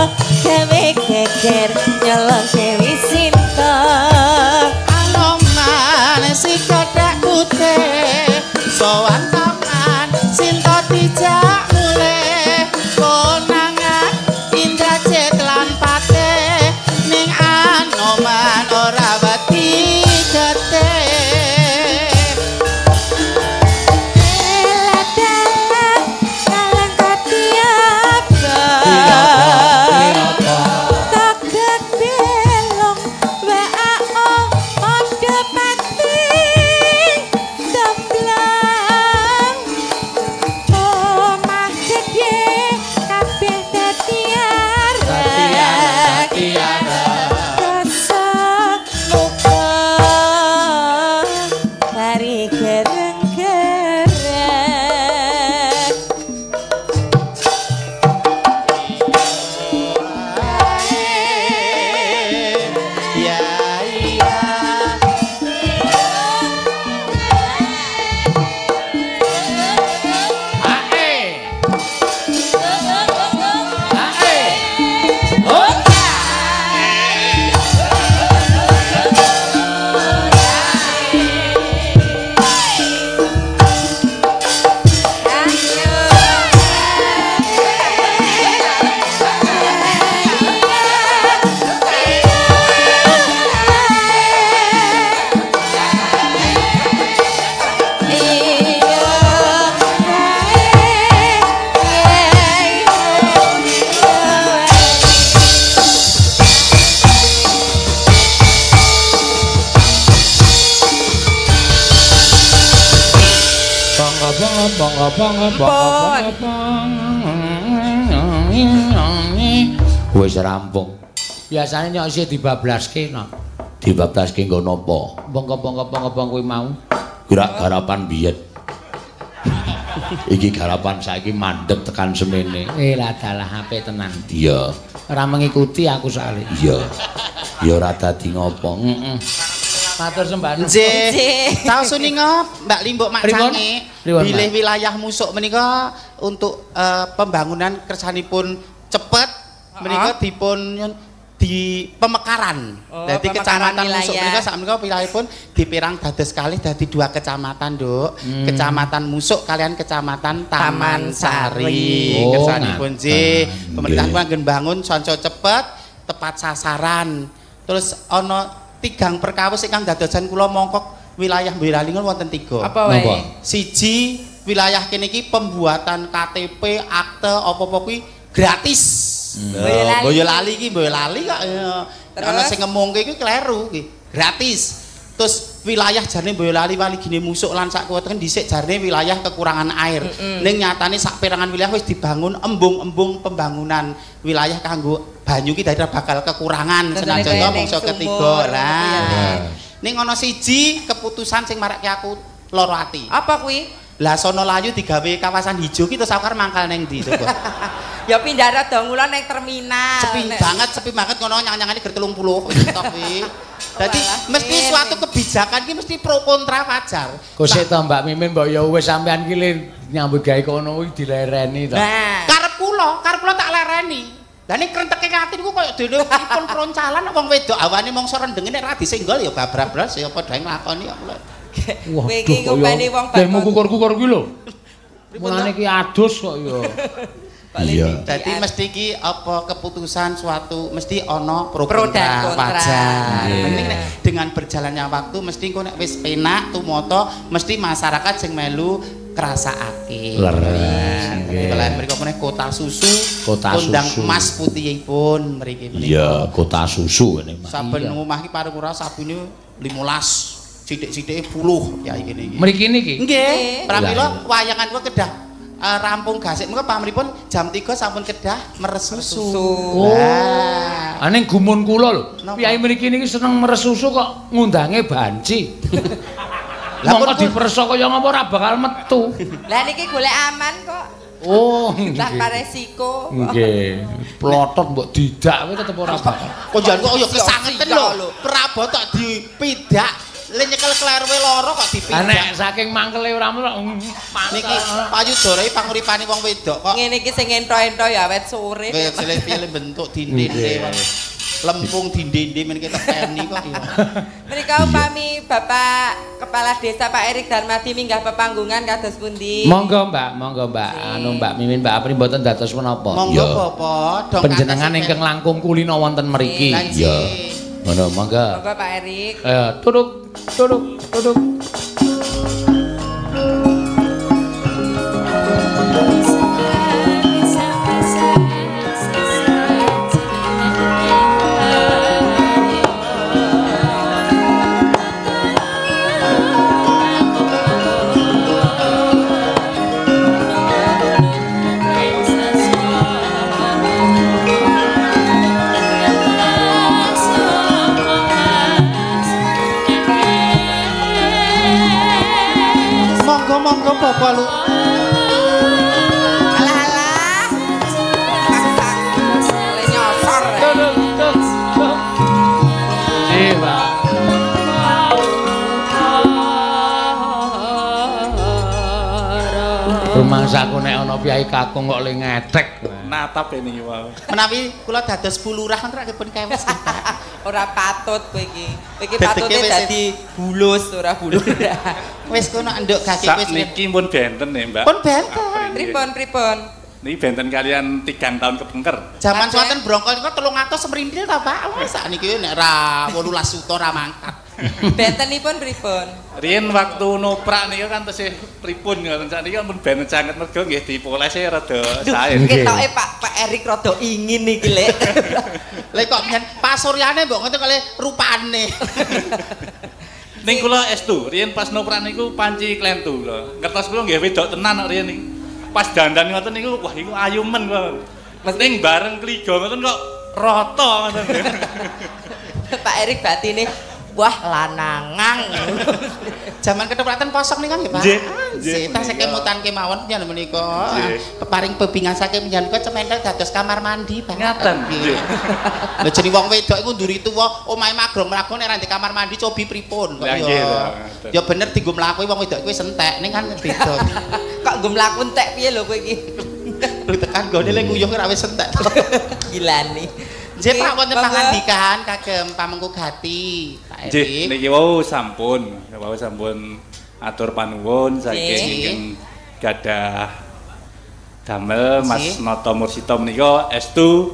D: gawe geger nyolong Dewi Sinta
F: Anoman si kodak putih sowan tangan Sinta dijak mulih konangan Indrajit lan Patih ning Anoman ora wedi getih.
A: Wis rampung.
C: Biasane nyok isih dibablaske no.
A: Dibablaske nggo napa?
C: Bong kuwi mau.
A: Gerak garapan biyen. Iki garapan saiki mandeg tekan semene.
C: Lah dalah apik tenan.
A: Iya.
C: Ora mengikuti aku soalé.
A: Iya. Ya ora dadi ngopo.
C: Matur sembah.
F: Nggih. Tahu suninga Mbak Limbuk Makcani. Bilih wilayah Musuk menika untuk pembangunan kersanipun cepet menika dipun di pemekaran. Jadi kecamatan Musuk menika sak menika wilayahipun dipirang dados kalih dadi 2 kecamatan, Nduk. Kecamatan Musuk kalian Kecamatan Taman Sari. Kersanipun nggih. Pemerintah pun anggen bangun sanco cepet, tepat sasaran. Terus ana tigang perkawis ingkang dadosan kula mongkok wilayah Boyolali wonten 3.
E: Apa wae?
F: Siji wilayah kene iki pembuatan KTP, akte apa-apa kuwi gratis. Boyolali iki Boyolali kok ana sing ngemungke iki kleru iki. Gratis. Terus wilayah jarane Boyolali Waligine Musuk lan sak kuweten dhisik jarane wilayah kekurangan air. Ning nyatane sak perangan wilayah wis dibangun embung-embung pembangunan wilayah kanggo banyu ki daerah bakal kekurangan senajan to mangsa ketiga. Lah. Ning ana siji keputusan sing marake aku loro ati.
E: Apa kuwi?
F: Lah sono layu digawe kawasan hijau ki terus sakar mangkal ning ndi coba.
E: Ya pindah rada ngulon ning terminal.
F: Sepi banget ngono nyang-nyangane ger 30 tapi. Dadi mesti suatu kebijakan ki mesti pro kontra wajar.
C: Kosek to Mbak Mimin mbok ya wis sampean ki nyambut gawe kono kuwi dilereni to.
F: Nah, karep kula tak lereni. Lah nek krenteke ati niku koyo dene pripun proncalan wong wedok awane mongso rendenge nek ra disenggol ya babras ya padha nglakoni kok.
C: Wah,
E: iki ngopeni wong
C: bakon. Demo kukur-kukur kuwi lho. Mulane ki adus kok ya.
F: Iya. Dadi mesti ki apa keputusan suatu mesti ana pro kontra wajar. Dengan berjalannya waktu mesti engko nek wis penak tumata mesti masyarakat sing melu krasakake. Kalau mriko meneh kota susu, kondang emas putihipun mriki.
A: Iya, kota susu ngene.
F: Saben omah ki paripura sabune 15. Sithik-sithike 10 ya iki.
C: Mriki niki.
F: Nggih. Pramila wayangan kuwi kedah rampung gasik mengko pamripun jam 3 sampun kedah meres susu.
C: Wah. Aning gumun kula lho. Piyai mriki niki seneng meres susu kok ngundange banci. Lah kok diperso kaya ngapa ora bakal metu.
E: Lah niki golek aman kok.
C: Oh,
E: tanpa resiko.
C: Nggih. Plotot mbok didak kowe tetep ora bakal.
F: Kok jan kok ya kesangeten lho. Kerabot tak dipidak. Le nyekel klerwe loro kok dipinjak.
C: Nek saking mangkele ora melu
F: niki payudara iki panguripane wong wedok kok.
E: Ngene iki sing ento-ento ya awet sore.
F: Wis cilik-cilik bentuk dinding lempung dinding men kita peni kok iki.
E: Menika upami Bapak Kepala Desa Pak Erik Darmadi minggah pepanggungan kados pundi?
C: Monggo Mbak. Anu Mbak Mimin Mbak Apri mboten dados menapa?
F: Monggo Bapak.
C: Panjenengan ingkang langkung kulina wonten mriki.
F: Iya.
C: Ngono monggo.
E: Monggo Pak Erik.
C: Duduk.
F: Monggo Bapak lu.
E: Alah. Le nyosor.
C: Pak. Rumangsaku nek ana piyai kakung kok le ngetek.
G: Natap ini wae.
F: Menawi kula dados bulurah kan rakipun kewes.
E: Ora patut kowe iki. Kowe iki patute dadi bulus ora bulurah.
F: Wis kono nduk gage wis
G: niki pun benten nih, Mbak.
F: Pun benten.
E: Pripun?
G: Niki benten kalian 3 tahun kepengker.
F: Zaman swanten brongkol niku 300 semrintil ta, Pak? Wis sakniki nek ra 18 juta ra mangkat.
E: Bentenipun pripun?
G: Riyen waktu noprak niku kan tesih pripun ngoten sakniki pun benten sanget mergo nggih dipolese rada sae.
E: Ketoke Pak Erik rada ingin iki lek.
F: Lek kok nyen pasuryane mbok ngoten kali rupane.
G: Ning kula estu, riyen pas noprak niku panci klentu lho. Kertas kula nggih wedok tenan kok riyen niku. Pas dandan ngoten niku wah iku ayu men kok. Mesti bareng kliga ngoten kok rata ngoten.
E: Pak Erik batine wah lanangang.
F: Zaman ketepatan posok nih kan ya Pak. Kita sekemutan kemawon yen menika. Peparing bebingan saking njenengan cementel dados kamar mandi Pak.
G: Ngaten.
F: Lha jeneng wong wedok iku nduri tuwa omahe magrong mlaku nek ra ndek kamar mandi cobi pripun kok ya. Ya bener dienggo mlaku wong wedok kuwi sentek ning kan beda.
E: Kok nggo mlaku entek piye lho kowe iki?
F: Tekan gone le nguyuh ora wis entek.
E: Gilani.
F: Nggih Pak wonten pangandikahan kagem Pamengku Gati. Pak
G: Erik. Niki wau sampun atur panuwun saking gadah damel Mas Noto Mursito menika estu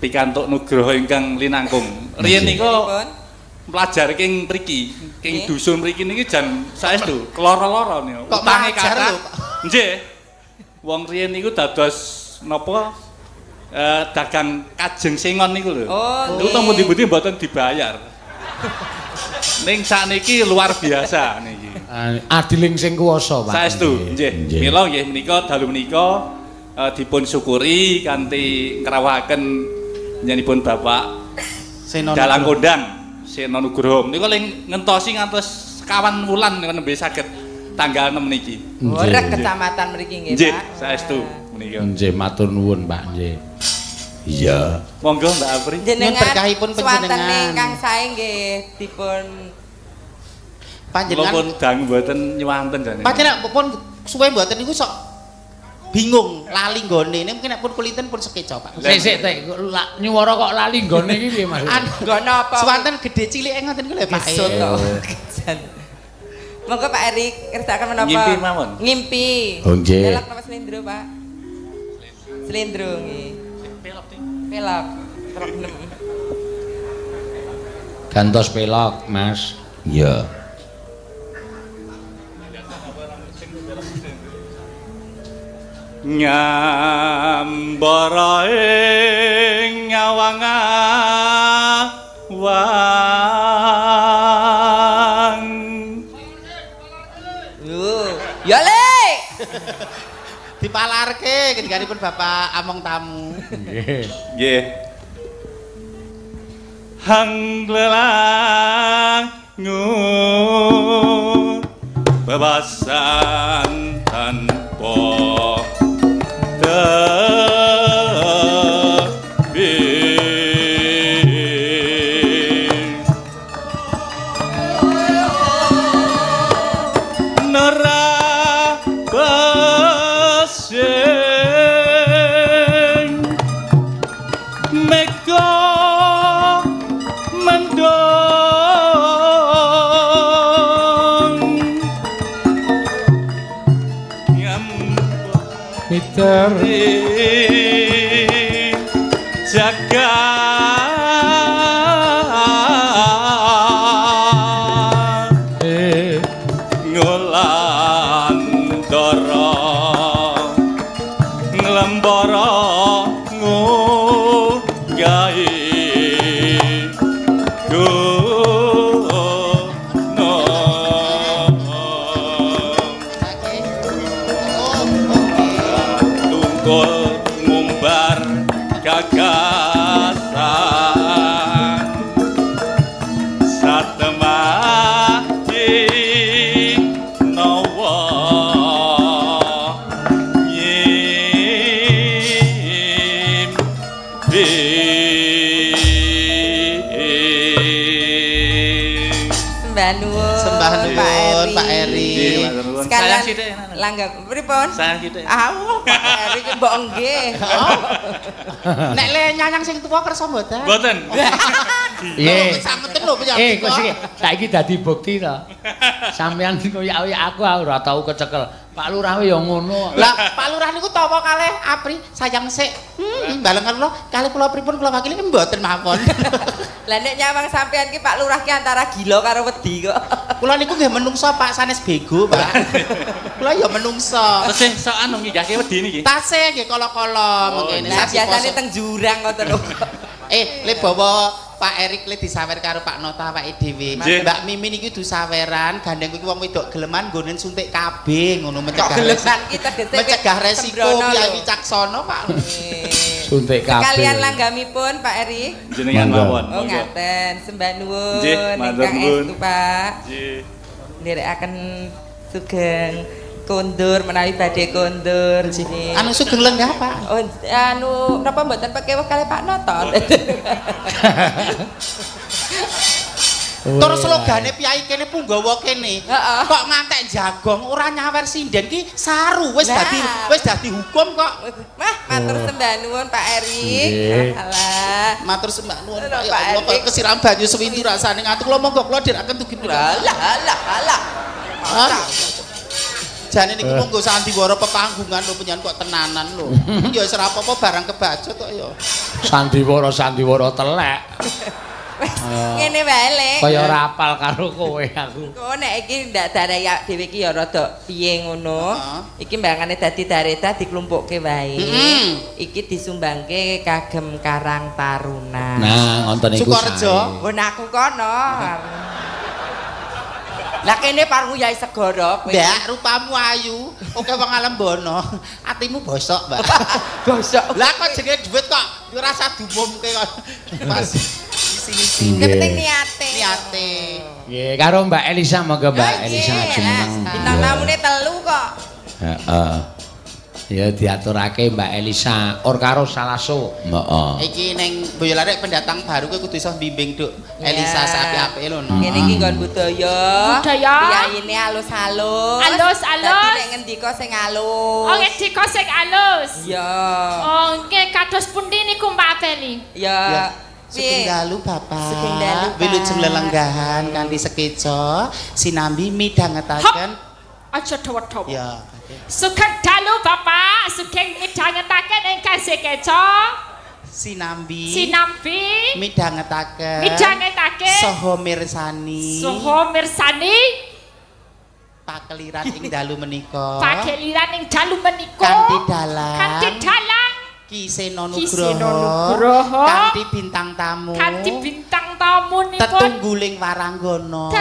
G: pikantuk nugraha ingkang linangkung. Riyen nika pelajari king mriki, king dusun mriki niki jan saestu keloro-loro niku. Utange kathah. Nggih. Wong riyen niku dados napa dagang kajeng singon niku lho. Niku teng pundi-pundi mboten dibayar. Ning sakniki luar biasa niki.
C: Adiling sing kuwasa, Pak.
G: Saestu, nggih. Mila nggih menika dalu menika dipun syukuri kanthi ngrawuhaken njenipun Bapak Dalang Kondang Sena Nugroho. Menika ling ngentosi ngantos sekawan wulan nembe saged tanggal 6 niki.
E: Ora kecamatan mriki nggih, Pak.
G: Nggih, saestu menika.
C: Nggih, matur nuwun, Pak, nggih. Iya.
G: Monggo Mbak Apri.
E: Jenengan berkahipun panjenengan ingkang sae nggih dipun
F: panjenengan
G: pun dangu mboten nyuwanten jane.
F: Panjenengan pun suwe mboten niku sok bingung lali nggone. Nek mungkin nek pun kulinten pun sekeca, Pak.
C: Sik nyuwara kok lali nggone iki piye Mas?
E: Nggono apa?
F: Suwanten gedhe cilik ngoten niku lho, Pak.
E: Monggo Pak Erik ngersaken menapa?
G: Ngimpi mawon.
E: Ngimpi.
C: Oh nggih.
E: Pelok napa slendro, Pak? Slendro nggih. Pelok. Pelok. Pelok 6.
C: Gantos pelok, Mas. Iya.
G: Nyambara ing ngawang-awang.
E: Ya le.
F: Dipalarke kendhanipun Bapak Among Tamu.
C: Nggih.
G: Nggih. Hanglelangun bebasan tanpa tebing nerah besing meko mendong
C: Peter
G: jaga ngulandara nglembara nggae tungkul ngumbar gagasan satemati nawa yimpi
E: Sembah nuwun Pak Eri. Sekalian langgap pripun?
G: Sayang sithik.
E: Pak Eri ki mbok nggih.
F: Nek le nyanyang sing tuwa kersa mboten?
G: Mboten.
C: Iya.
F: Sameten lho penyakit.
C: Kok saiki dadi bukti to. Sampeyan ngoyak-oyak aku ora tau kecekel. Pak Lurah ya ngono.
F: Lah, Pak Lurah niku tawa kalih Apri sayang sik. Baleng kula kalih kula pripun kula wakili mboten mawon.
E: Lah nek nyawang sampean ki Pak Lurah ki antara gila karo wedi kok.
F: Kula niku nggih menungso Pak sanes bego, Pak. Kula ya menungso.
G: Tesih sok anu nggihake wedi niki.
F: Tasih nggih kala-kala mengkene.
E: Nah biasane teng jurang ngoten lho.
F: Le bawa Pak Erik le disawer karo Pak Nota awake dhewe. Mbak Mimi niki dusaweran, gandeng iki wong wedok geleman nggonen suntik KB ngono mencegah.
E: Geleman ki tegese
F: mencegah resiko Kyai Wicaksana, Pak.
C: Suntik KB.
E: Sekalian langgamipun Pak Eri.
G: Jenengan mawon.
E: Oh ngaten, sembah nuwun.
G: Nggih, matur nuwun.
E: Estu, Pak.
G: Nggih.
E: Nderekaken sugeng kondur menawi badhe kondur sini.
F: Anu sugeng lenggah, Pak.
E: Oh, anu napa mboten pakeweh kalih Pak Noton.
F: Terus slogane piyai kene Punggawa kene. Kok ngantek jagong ora nyawer sinden ki saru wis dadi hukum kok.
E: Mah matur sembah nuwun Pak Eri. Alah,
F: matur sembah nuwun Pak ya Allah kok kesiram banyu sewindu rasane ngatur kula monggo kula dhiraken tugi kula.
E: Alah.
F: Jane niku mung nggo sandiwara pepanggungan lho penyan kok tenanan lho. Ya wis ora apa-apa barang kebacut kok ya.
C: Sandiwara telek.
E: Ngene wae Le.
C: Kaya ora apal karo kowe aku.
E: Kok nek iki ndak daraya dhewe iki ya rada piye ngono. Iki mbangane dadi dareta diklumpukke wae. Iki disumbangke kagem Karang Taruna.
C: Nah, ngoten iku.
F: Sukorejo.
E: Wong aku kono. Lah kene parmu Yai Segara kowe.
F: Mbak, rupamu ayu. Oke wong alembono. Atimu bosok, Mbak.
E: Bosok.
F: Lah kok jenenge dhuwit kok ora usah diumumke kok. Pas sini-sini.
E: Penting niate.
C: Nggih, karo Mbak Elisa monggo Mbak Elisa jeneng.
E: Bintang tamune 3 kok.
C: Heeh. Ya diaturake Mbak Elisa or karo Salaso. Heeh.
F: Iki ning Boyolali pendatang baru kowe kudu iso bimbing Duk. Elisa sapi-apike lho.
E: Kene iki nggon budaya. Yaine alus-alus. Dadi nek ngendika sing alus.
B: Oh, ngendika sing alus.
E: Iya.
B: Oh, nggih kados pundi niku Mbak Beli?
E: Ya.
F: Sugeng dalu Bapak.
E: Sugeng dalu.
F: Wilujeng lelenggahan kanthi sekeca sinambi midhangetaken.
B: Aja dawa-dawa.
F: Ya.
B: Sugeng dalu Bapak, sugeng midhangetaken ingkang sekeca.
F: Sinambi
B: midhangetaken
F: saha mirsani pakeliran ing dalu menika kanthi dalang Kisena Nugroho kanthi bintang tamu tetungguling waranggana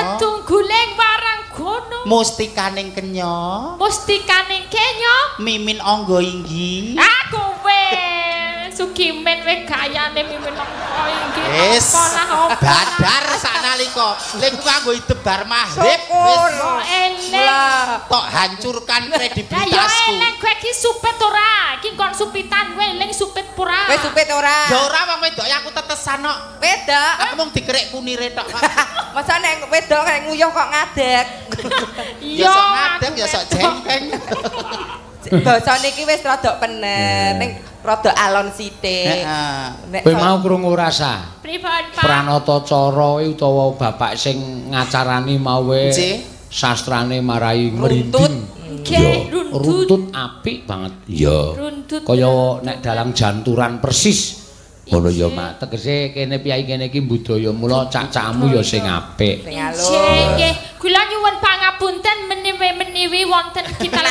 F: mustikaning kenya mimin angga inggi
B: aku Sukimen we gayane mimin angga inggi
F: wis badar sanalika lek kanggo debar mahib
E: wis tok
F: hancurkan kredibilitasku
B: ya eleng kowe iki supet ora iki kon supitan kowe eling supet pura
E: kowe supet ora
F: ya ora wong wedok aku tetesan kok
E: wedok
F: aku mung dikerek kunire tok
E: masa nek wedok nek nguyuh kok ngadeg
F: ya sok ngadeg ya sok jengkeng
E: basane iki wis rada pener ning rada alon sithik
C: kowe mau krungu rasa
B: pripun Pak
C: Pranata Cara utawa bapak sing ngacarani mawe sastrane marai merinding runtut apik banget ya kaya nek dalang janturan persis ngono ya Mak tegese kene piyai kene iki budaya mula cak-cakmu ya sing apik
B: nggih kula nyuwun pangapunten menawi wonten kita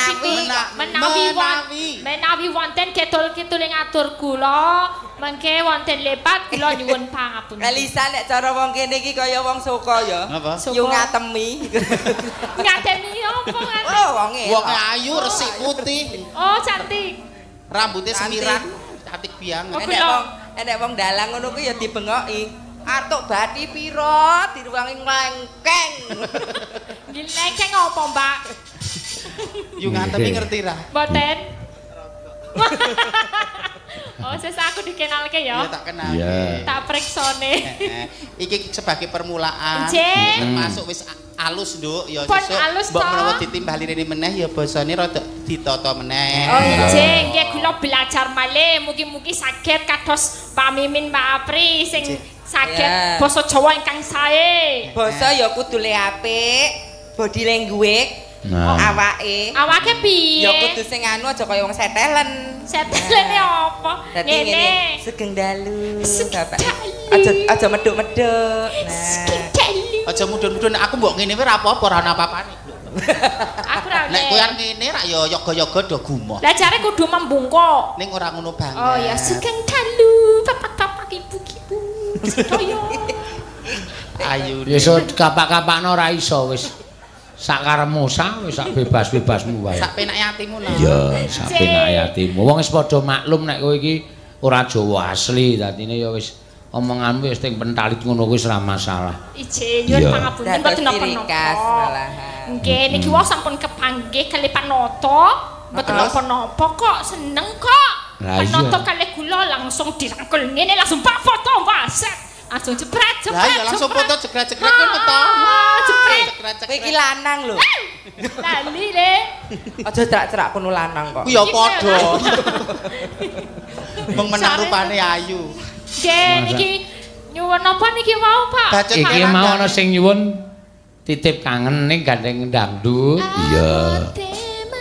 B: menawi wonten ketul-ketul ing atur kula mangke wonten lepat kula nyuwun pangapunten
E: Elisa nek cara wong kene iki kaya wong Soko ya yu ngatemi apa
F: wong ayu resik putih
B: oh cantik
F: rambutnya semiran cantik biang
E: enek wong dalang ngono kuwi ya dibengoki atuk bathi pira diruwangi nglengkeng
B: nggih lengkeng apa Mbak
F: yu ngatemi ngerti ra
B: mboten oh sesa aku dikenalke ya
F: iya tak kenalke
B: tak preksone
F: iki sebagai permulaan termasuk wis alus Nduk ya sesuk mbok menawa ditimbali rene meneh ya basane rada ditata meneh
B: oh nggih kula belajar malih mugi-mugi saged kados Pak Mimin Mbak Apri sing saged basa Jawa ingkang sae
E: basa ya kudu le apik body language awake piye ya kudu sing anu aja kaya wong setelen
B: apa
E: ngene sugeng dalu Bapak aja medhuk-medhuk
F: aja mudhun-mudhun aku mbok ngene wae ora apa-apa ora ana apa-apane
B: aku ra
F: nek kowe arep ngene rak ya yoga-yoga do gumoh
B: lah jare kudu membungkuk
F: ning ora ngono banget
B: oh ya sugeng dalu bapak-bapak ibu-ibu sedaya
F: ayu
C: iso kapak-kapakno ora iso wis sak karepmu wis sak bebas-bebasmu wae
F: sak penake atimu no
C: iya sak penake atimu wong wis padha maklum nek kowe iki ora Jawa asli dadine ya wis omonganmu wis teng pentalit ngono wis ora masalah
B: ije nyuwun pangapunten mboten napa-napa nggih niki wae sampun kepanggih kali Panoto mboten napa-napa kok seneng kok Panoto kali kula langsung dirangkul ngene langsung pak foto waset langsung jepret
F: lah ya langsung foto jegret-jegret kowe meto
B: jepret
E: kowe iki lanang lho
B: lali le
E: aja cerak-cerak kono lanang kok
F: ku ya padha mung menang rupane ayu
B: nggih niki nyuwun apa niki mau Pak
C: iki mau ana sing nyuwun titip kangen ning gandeng dangdut iya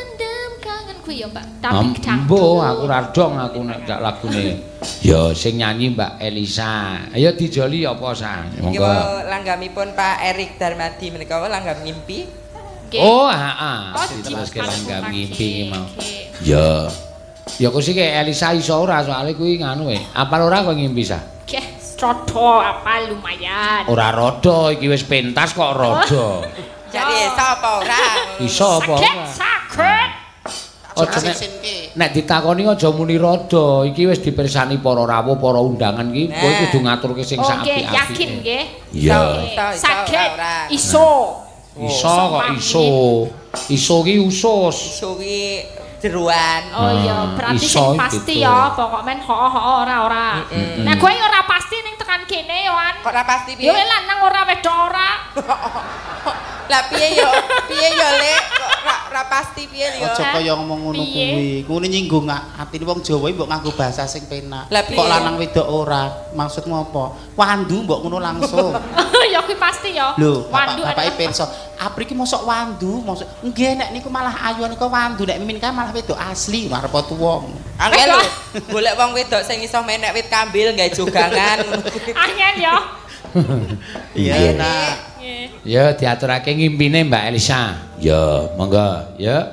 B: Mbak. Tapi dangdut.
C: Mbo, aku radong aku nek gak lagune. Ya sing nyanyi Mbak Elisa. Ayo dijoli apa Sang?
E: Monggo. Langgamipun Pak Erik Darmadi menika langgam ngimpi.
C: Oh, heeh. Diteruske langgam ngimpi iki mau. Ya. Ya kok sih Elisa iso ora soalé kuwi nganu apal ora kok ngimpi sa?
B: Nggih, rada apa lumayan.
C: Ora rada iki wis pentas kok rada.
E: Jadi iso apa ora?
C: Iso apa ora?
B: Sakit.
C: Aja nek ditakoni aja muni rada, iki wis dipirsani para rawuh, para undangan iki kowe kudu ngaturke sing sapi-api.
B: Nggih, yakin nggih.
C: Iya.
B: Sakit. Iso.
C: Iso kok iso. Iso ki usus.
E: Iso ki jeruan.
B: Oh iya, berarti sing pasti ya, pokok men ora. Nek kowe ora pasti ning tekan kene yo an.
E: Kok ora pasti piye?
B: Yo lanang ora wedok ora.
E: Lah piye yo Lek, kok ora pasti piye yo.
F: Aja kaya ngomong ngono kuwi. Kuwi nyinggung atine wong Jawa mbok nganggo bahasa sing penak. Kok lanang wedok ora? Maksudmu apa? Wandu mbok ngono langsung.
B: Ya kuwi pasti ya.
F: Wandu bapake pirsa. Apri iki mosok wandu, mosok nggih nek niku malah ayu niku wandu, nek mimin kan malah wedok asli arep tuwa.
E: Angel lho, golek wong wedok sing iso menek wit kambil gawe jogangan.
B: Angel ya.
F: Iya, Nak.
C: Ya diaturake ngimpine Mbak Elisa. Ya, monggo, ya.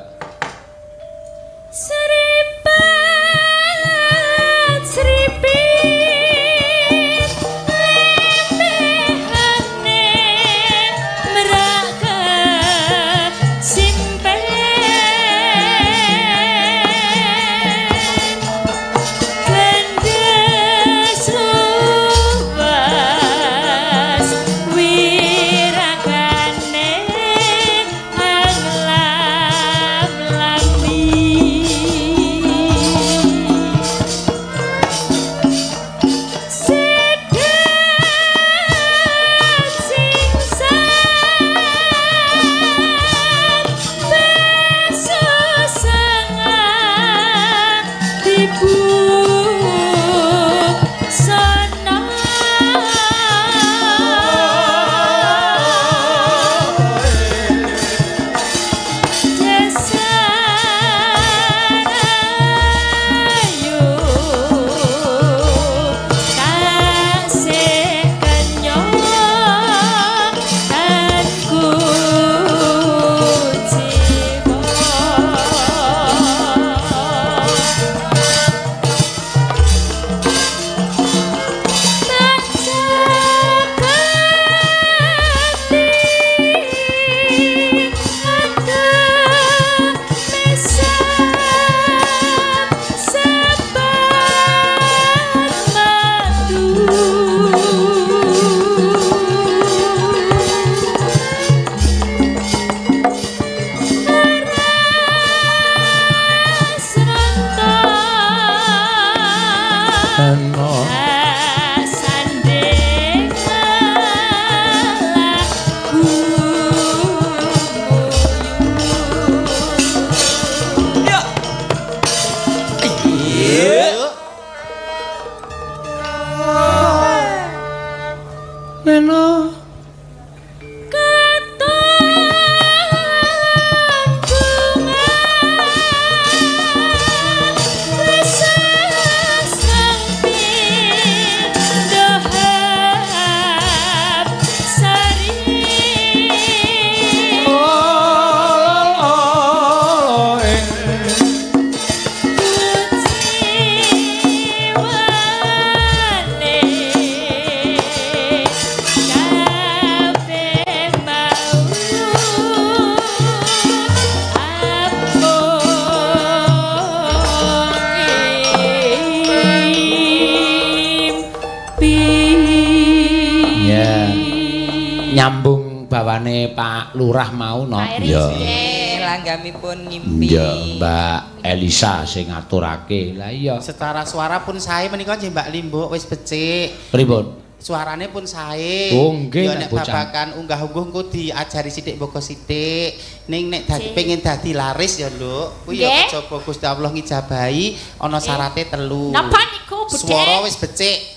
C: Nyambung bawane Pak Lurah mau no.
E: Ya. Langgamipun ngimpi.
C: Ya, Mbak Elisa sing ngaturake. Lah iya.
F: Secara suara pun sae menika nggih Mbak Limbo wis becik.
C: Pripun?
F: Suarane pun sae.
C: Oh, nggih
F: nek babakan unggah-ungguh engko diajari sithik mboko sithik. Ning nek dadi pengen dadi laris ya, Lho. Kuwi ya coba Gusti Allah ngijabahi ana syarate 3.
B: Napa niku, Budhe?
F: Swara wis becik.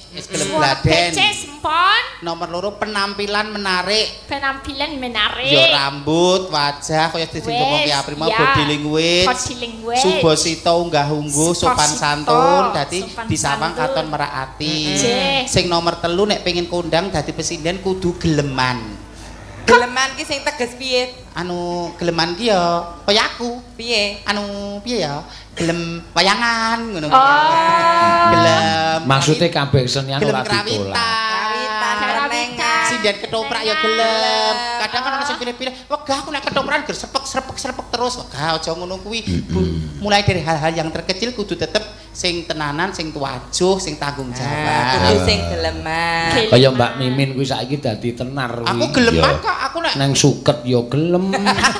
F: wis gelem bladen.
B: Becik sempon.
F: Nomor 2 penampilan menarik.
B: Penampilan menarik.
F: Ya rambut, wajah kaya diomongke Apri mau body language. Subasita unggah-ungguh sopan santun dadi disawang katon merakati. Sing nomor 3 nek pengin kondang dadi presiden kudu geleman.
E: Geleman ki sing teges piye?
F: Anu geleman ki ya kaya aku.
E: Piye?
F: Anu piye ya? Gelem wayangan ngono.
C: Gelem. Maksude kabeh kesenian ora ditolak.
E: Kawitan.
F: Sinden ketoprak ya gelem. Kadang kan ana sing pilih-pilih, wegah aku nek ketoprak ger serpek terus. Wegah aja ngono kuwi. Mulai dari hal-hal yang terkecil kudu tetep sing tenanan, sing tuwajuh, sing tanggung jawab.
E: Kudu sing geleman.
C: Kaya Mbak Mimin kuwi saiki dadi tenar.
F: Aku geleman kok, aku nek
C: nang suket ya gelem.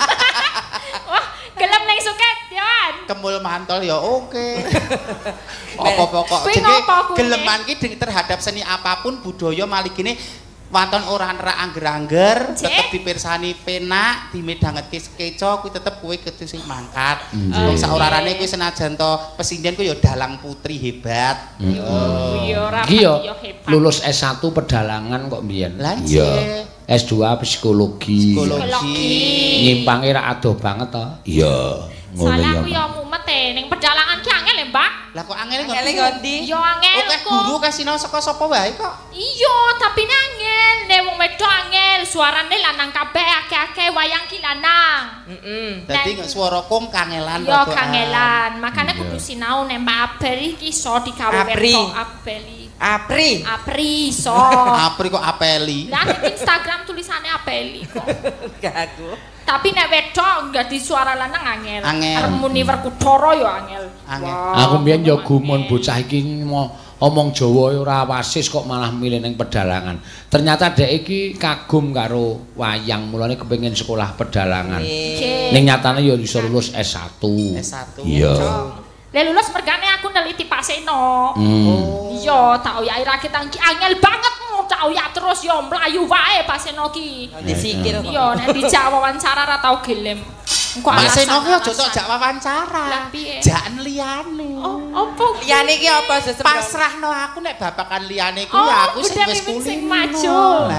B: Wah, gelem nang suket ya.
F: Kemul mantol ya oke. Apa pokok jadi geleman ki terhadap seni apapun budaya maligine waton ora nerak angger-angger tetep dipirsani penak dimedhangetke keco kuwi tetep kowe kudu sing mangkat. Wong saorarane kuwi senajan to presiden ku ya dalang putri hebat.
C: Iki ya lulus S1 pedalangan kok mbiyen.
F: Iya.
C: S2 psikologi. Nyimpange ra adoh banget to. Iya.
B: Soale aku ya mumet ning pedalangan ki angel ya, Mbak.
F: Lah kok angel
E: ngondi?
B: Ya angel
F: kok. Guru kasino saka sapa wae kok.
B: Iya, tapi angel. Nek wong wedok angel, suarane lanang kabeh akeh-akeh wayang ki lanang.
F: Dadi swara kom kangelan
B: ya kangelan. Makane kudu sinau nek Mbak Abel iki iso digawe werto Abeli. Apri iso.
F: Apri kok apeli.
B: Lah ning Instagram tulisannya Apeli kok.
E: Gak aku.
B: Tapi nek wedok enggak di suara lanang angel. Harmoni Werkudara ya angel.
C: Aku mbiyen ya gumun bocah iki omong Jawa ora wasis kok malah milih ning pedalangan. Ternyata dhek iki kagum karo wayang, mulane kepengin sekolah pedalangan. Ning nyatane ya iso lulus S1. Iya.
B: Lah lulus mergane aku neliti Pak Seno. Iya, tak oyake rakit angel banget tak oyak terus ya mlayu wae Pak Seno ki.
E: Disikil kok.
B: Iya, nek dijak wawancara ra tau gelem. Engko
F: Pak Seno ki aja tok jak wawancara. Jak liyane.
B: Oh, opo?
E: Liyane ki apa sesep?
F: Pasrahno aku nek babakan liyane ku ya aku sing wis
B: sing maju.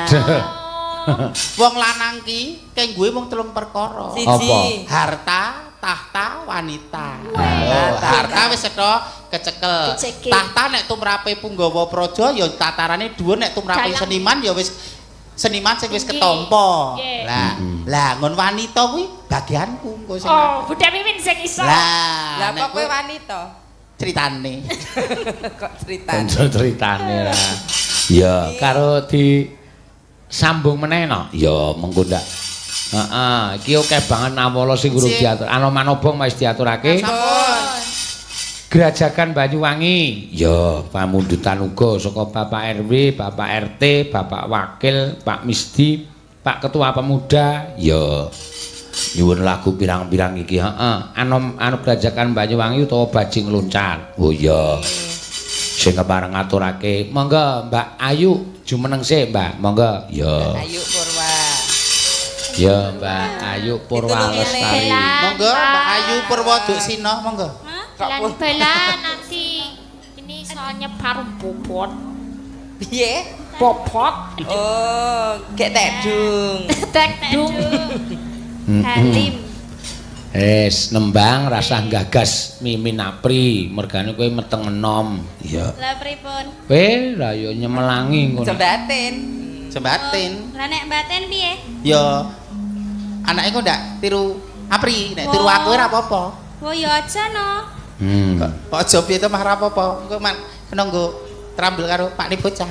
F: Wong lanang ki kenggue mung 3 perkara.
E: Siji,
F: harta, tahta, wanita. Harta wis setho kecekel. Tahta nek tumrape Punggawa Praja ya tatarane dhuwur, nek tumrape seniman ya wis seniman sing wis ketampa. Lah ngon wanita kuwi bagianku engko sing.
B: Oh, Budha Mimin sing iso.
F: Lah
E: kok kowe wanita?
F: Ceritane.
E: Kok ceritane?
C: Ceritane lah. Ya, karo di sambung meneh no. Ya mengko ndak. Heeh, iki akeh banget nawala sing urung diatur. Ana manobong wis diaturake.
E: Sampun.
C: Gerajakan Banyuwangi. Ya, pamundutan uga saka Bapak RW, Bapak RT, Bapak Wakil, Pak Misdi, Pak Ketua Pemuda. Ya. Nyuwun lagu pirang-pirang iki, heeh. Anu Gerajakan Banyuwangi utawa Bajing Loncat. Oh iya. Sing kepareng ngaturake. Monggo Mbak Ayu jumeneng sik, Mbak. Monggo. Ya.
E: Ayu Purwa.
C: Ya, Mbak Ayu Purwa Lestari.
F: Monggo Mbak Ayu Purwa Duk Sina, monggo.
B: Bela nanti ini soalnya baru bobot.
E: Piye?
B: Bobot.
E: Oh, gek tekdung.
B: Tekdung. Halim.
C: Nembang rasah gagas Mimin Apri, mergane kowe meteng enom. Iya.
H: Lah pripun?
C: Kowe ra yo nyemelangi ngono.
F: Jembatin.
H: Lah nek mbaten piye?
F: Ya anake kok ndak tiru Apri, nek tiru aku ora apa-apa.
H: Oh ya aja no.
F: Kok aja piye to mah ora apa-apa. Engko kena nggo trambel karo Pak Ni bocah.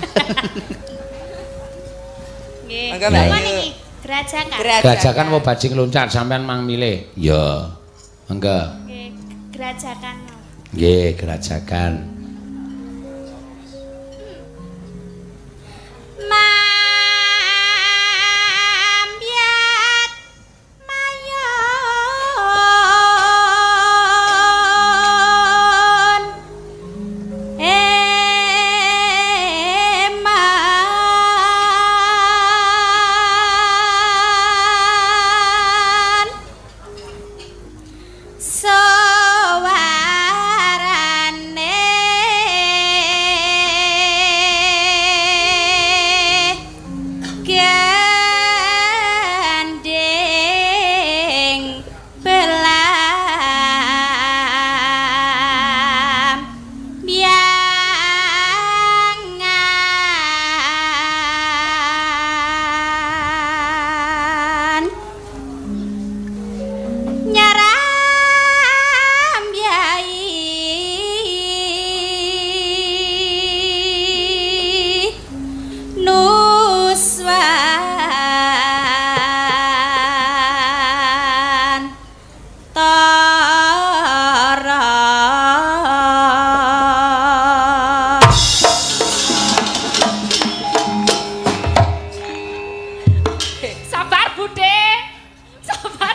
H: Nggih.
E: Monggo Mbak Ayu.
H: Gerajakan.
C: Gerajakan apa Bajing Loncat sampean mang milih? Ya. Monggo.
H: Nggih, gerajakan.
C: Nggih, gerajakan.
H: Sowarane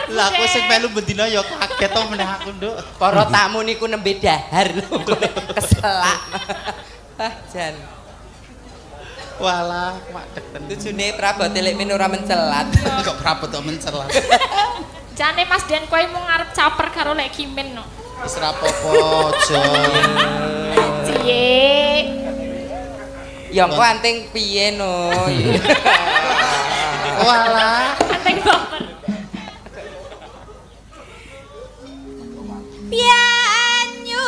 F: Lah aku sing melu bendina ya kaget to meneh aku, Nduk.
E: Para tamu niku nembe dahar lho. Keselak. Ah, jan.
F: Walah, madeg tenan.
E: Tujune prabote lek men ora mencelat.
F: Kok prabot kok mencelat.
B: Jane Mas Den kowe mung arep caper karo Lek Kimin no.
F: Wis ra apa-apa, aja.
B: Ciye.
E: Ya engko anting piye no.
F: Walah.
B: Anting baper.
H: Pianyu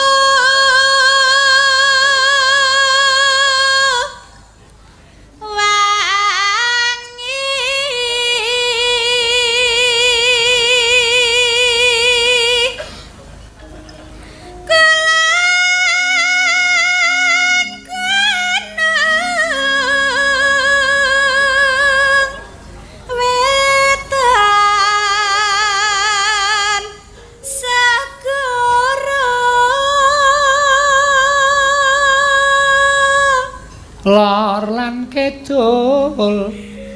C: lor lan kidul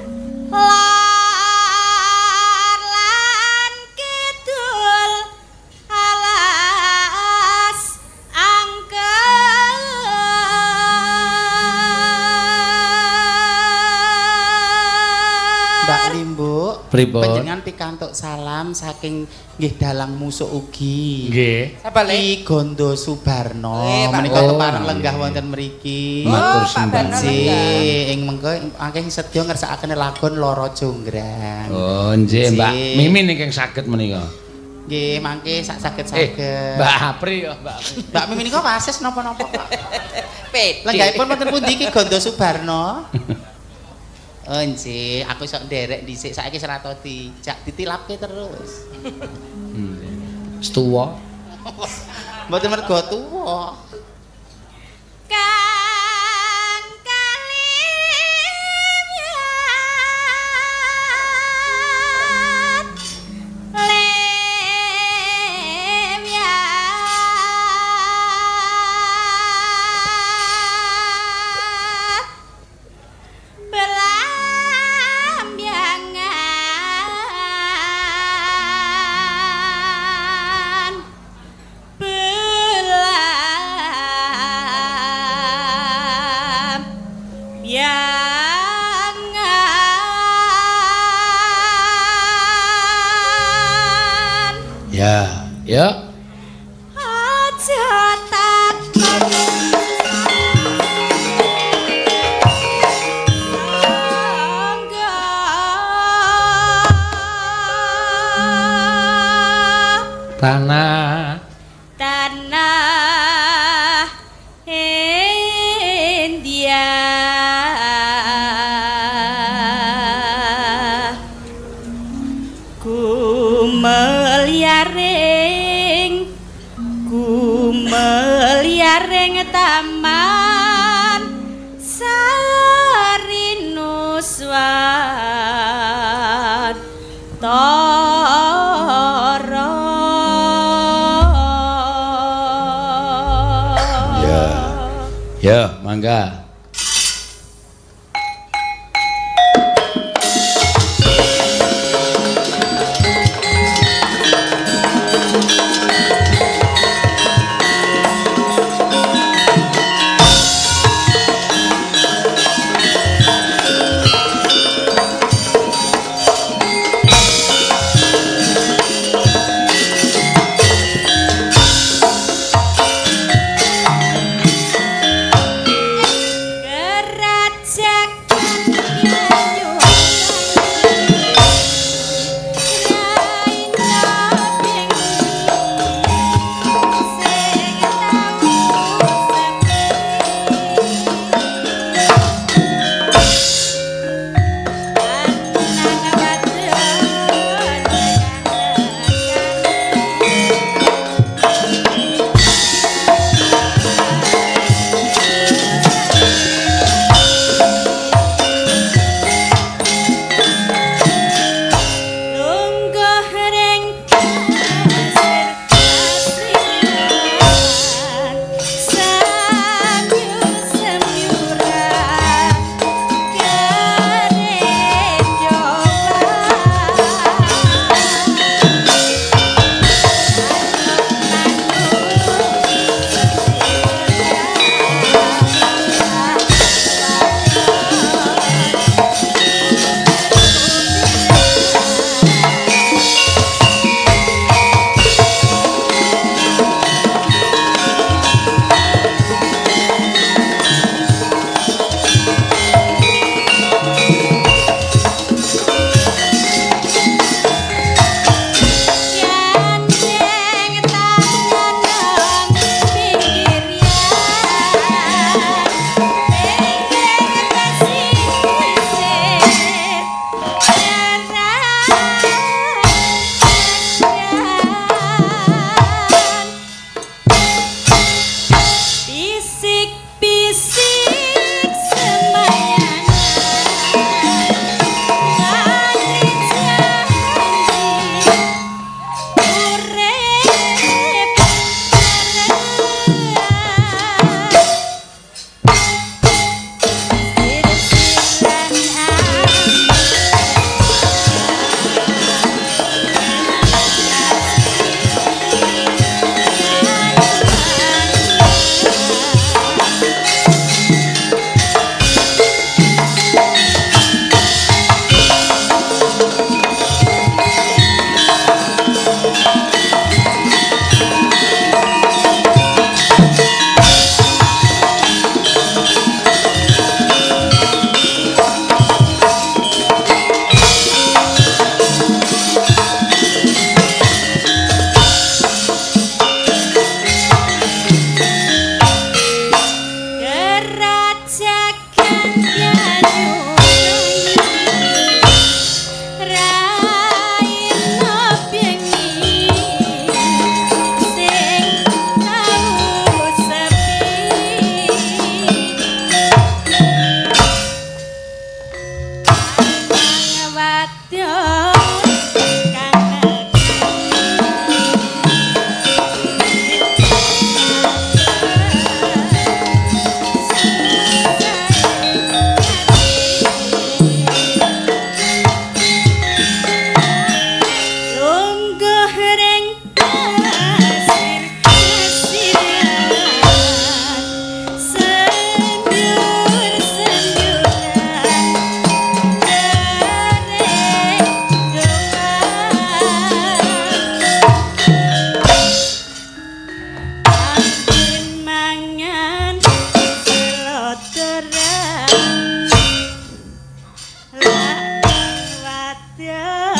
H: lor lan kidul alas angken
F: Mbak Limbu
C: pripun
F: panjenengan pikantuk salam saking nggih dalang musuh ugi
C: nggih
E: Sapa le?
F: Ki Gondo Subarno menika kepareng lenggah wonten mriki
C: matur
E: Pak
C: sembah
F: ing mengko akeh sedya ngersakake lagon Loro Jonggrang
C: oh nggih Mbak Mimin ingkang saged menika
F: nggih mangke sak saged-saged
C: Mbak Apri ya Mbak
F: Mbak Mimin niku wasis napa-napa Pak
E: Pede.
F: lenggahipun wonten pundi Ki Gondo Subarno oh nggih aku iso nderek dhisik saiki serata dijak ditilapke terus
C: Setuwa
F: mboten mergo tuwa
H: kang kalimyat lemyat belambyangan
C: ya
H: aja takon
C: tanah
H: tanah India kumeliaring taman Sarinuswan Toro
C: ya mangga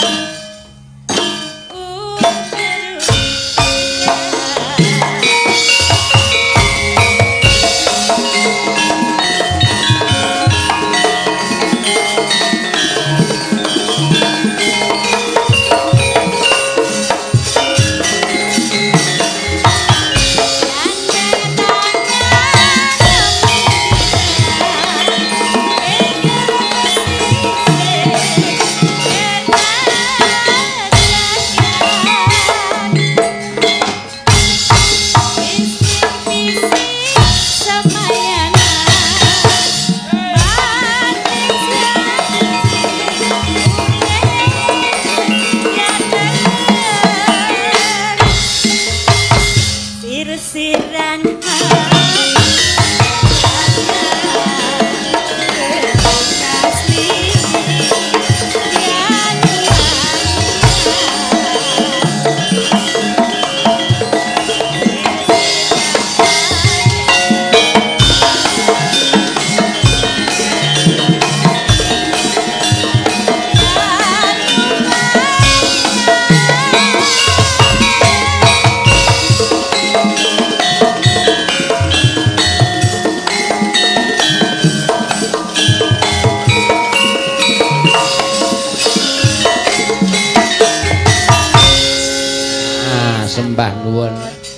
C: Sembah nuwun.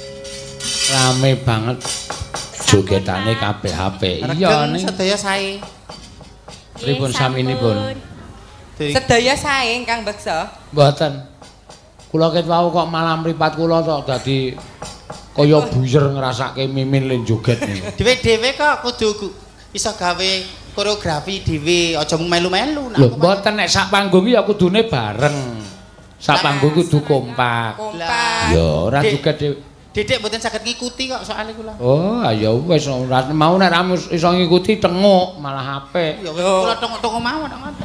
C: Rame banget jogetane kabeh HP. Iya ning
F: sedaya sae.
C: Pripun saminipun?
E: Sedaya sae Kang Beksa.
C: Mboten. Kula ket wau kok malah mripat kula tok dadi kaya buyer ngrasake mimin len joget niku.
F: Dhewe-dhewe kok kudu iso gawe koreografi dhewe, aja mung melu-melu.
C: Lho, mboten nek sak panggung ya kudune bareng. Sak panggung kudu kompak. Ya, ora juga dhewe.
F: Dedek mboten saged ngikuti kok soalé kula.
C: Oh, ya wis mau nek ra iso ngikuti tenguk malah apik.
F: Ya kula tenguk-tenguk mawon ngoten.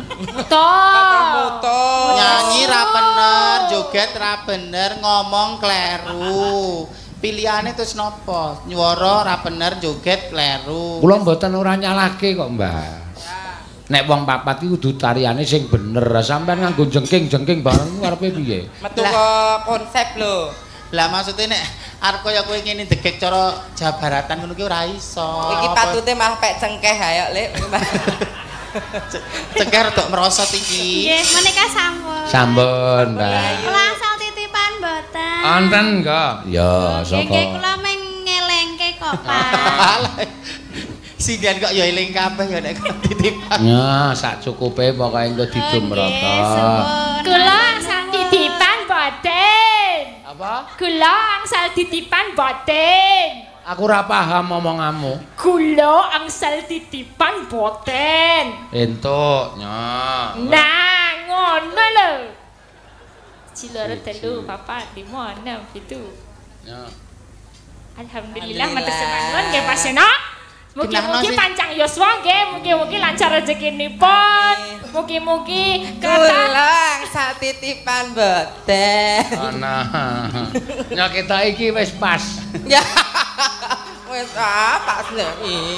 E: Moto.
F: Nyanyi ra bener, joget ra bener, ngomong kleru. Pilihane terus napa? Nyuwara ra bener, joget kleru.
C: Kula mboten ora nyalahke kok, Mbah. Nek wong papat iki kudu tariane sing bener. Sampeyan nganggo jengking-jengking bareng karepe piye?
E: Metu ke konsep lho.
F: Lah maksudnya nek arep kaya kowe ngene degek cara jabaratan ngono ki ora iso.
E: Iki patute malah pek cengkeh ayo, Lek.
F: Cengkeh rada merosot iki.
H: Nggih, menika sampun.
C: Sampun, Mbah.
H: Langsung titipan mboten.
C: Wonten kok. Ya, saka.
H: Nggih, kula meng ngelengke kok, Pak.
F: Sindian kok ya eling kabeh ya nek titipan.
C: Ya, sak cukupe pokoke engko didumrata.
B: Kula angsal titipan boten.
C: Apa?
B: Kula angsal titipan boten.
C: Aku ora paham omonganmu.
B: Kula angsal titipan boten.
C: Entuk, nya.
B: Nah, ngono lho. Ciloro 3, 4, 5, 6, 7.
C: Ya.
B: Alhamdulillah matur nuwun nggih Pasena. Mugi-mugi pancang yuswa nggih, mugi-mugi lancar rezekinipun. Mugi-mugi
E: kula sak titipan boten.
C: Ana. Nya kita iki wis pas.
E: Ya. Wis pas lho.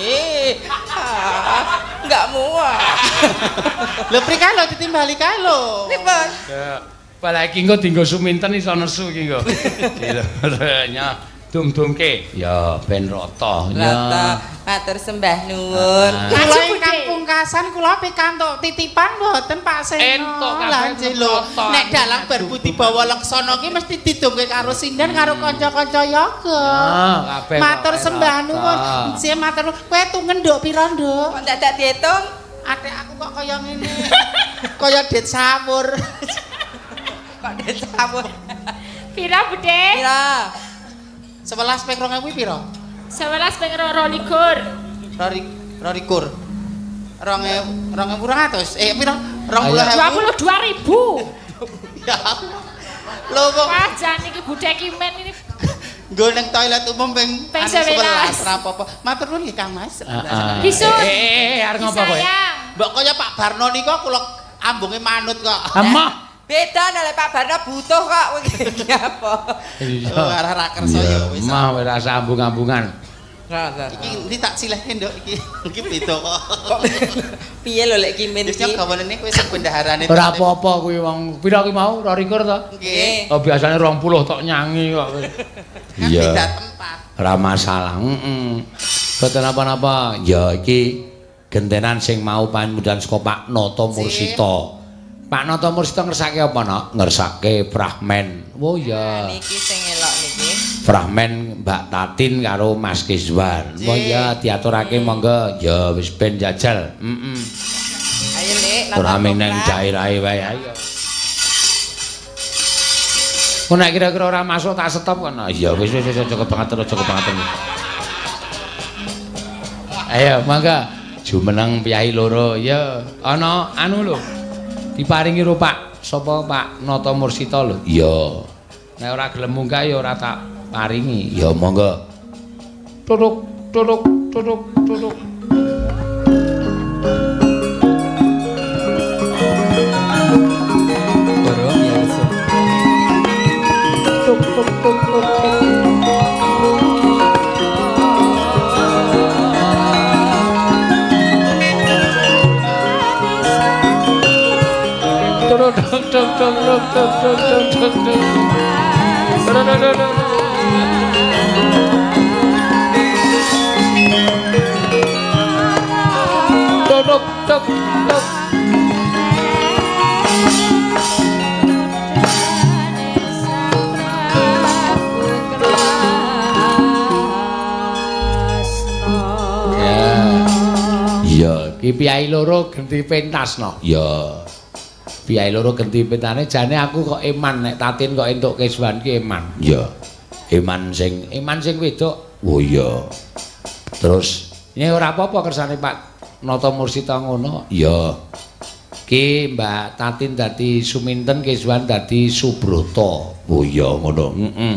E: Enggak muat.
F: Lho prikalo ditimbali kae lho.
E: Pripun?
C: Ya. Apalagi engko dienggo suminten iso nesu iki engko. Nya dum-dumke ya ben rata
E: ya. Matur sembah nuwun.
F: Kula ingkang pungkasan kula pikantuk titipan mboten Pak Seno.
C: Entuk kabeh
F: lho. Nek dalang berbudi bawa leksana ki mesti didongke karo sinden karo kanca-kanca yoga.
C: Kabeh.
F: Matur sembah nuwun. Sing matur kowe tungen nduk pira nduk?
E: Kok dadak diitung?
F: Atik aku kok kaya ngene. Kaya det sawur.
E: Kok det sawur.
B: Pira, Bude?
E: Pira?
F: 11 ping 2000 pira?
B: 11 ping 22.
F: 22.000. 2.200. Pira?
B: 22.000.
F: Ya. Lho kok
B: Wajan iki Bude Kimen ini.
F: nggo ning toilet umum ping
B: 11
F: ra apa-apa. Matur nuwun nggih Kang Mas.
B: Bisu.
C: Arep ngopo kowe?
F: Mbok kaya Pak Barno nika kula ambunge manut kok.
C: Amah.
E: Beda nek Pak Barno butuh kok iki apa?
F: Ora kersa ya wis.
C: Mah ora sambung-ambungan.
F: Iki ndi tak silehke nduk iki. Iki beda kok.
E: Piye lho lek Kimin iki?
F: Wis gawanane kowe sing bendaharane.
C: Ora apa-apa kuwi wong pira ki mau 22 to?
F: Nggih.
C: Oh biasane 20 tok nyanyi kok.
F: Iya. Beda tempat.
C: Ora masalah. Boten apa-apa. Ya iki gentenan sing mau pamudan saka Pak Nata Mursita. Pak Nata Mursita ngersake apa, Nak? Ngersake Brahman. Oh ya.
E: Niki sing elok niki.
C: Brahman Mbak Tatin karo Mas Kiswan. Oh ya diaturake monggo. Ya wis ben jajal.
E: Ayo Lik,
C: ora meneng daerahe wae ayo. Kok nek kira-kira ora masuk tak stop kan. Ya wis cukup banget cukup banget. Ayo mangga jumeneng piyai loro ya ana anu lho. Diparingi ro Pak sapa Pak Nata Mursita lho. Iya. Nek ora gelem munggah ya ora tak paringi. Ya monggo. Tutuk.
E: Dorong ya iso.
C: Tuk. Ya, ki piyai loro genti pentasno. Ya. Piyai loro genti pentane jane aku kok eman nek Tatin kok entuk Kiswan ki eman. Ya. Eman sing wedok. Oh iya. Terus ini ora apa-apa kersane Pak Nata Mursita ngono. Ya. Ki Mbak Tatin dadi Suminten, Kiswan dadi Subrata. Oh iya ngono.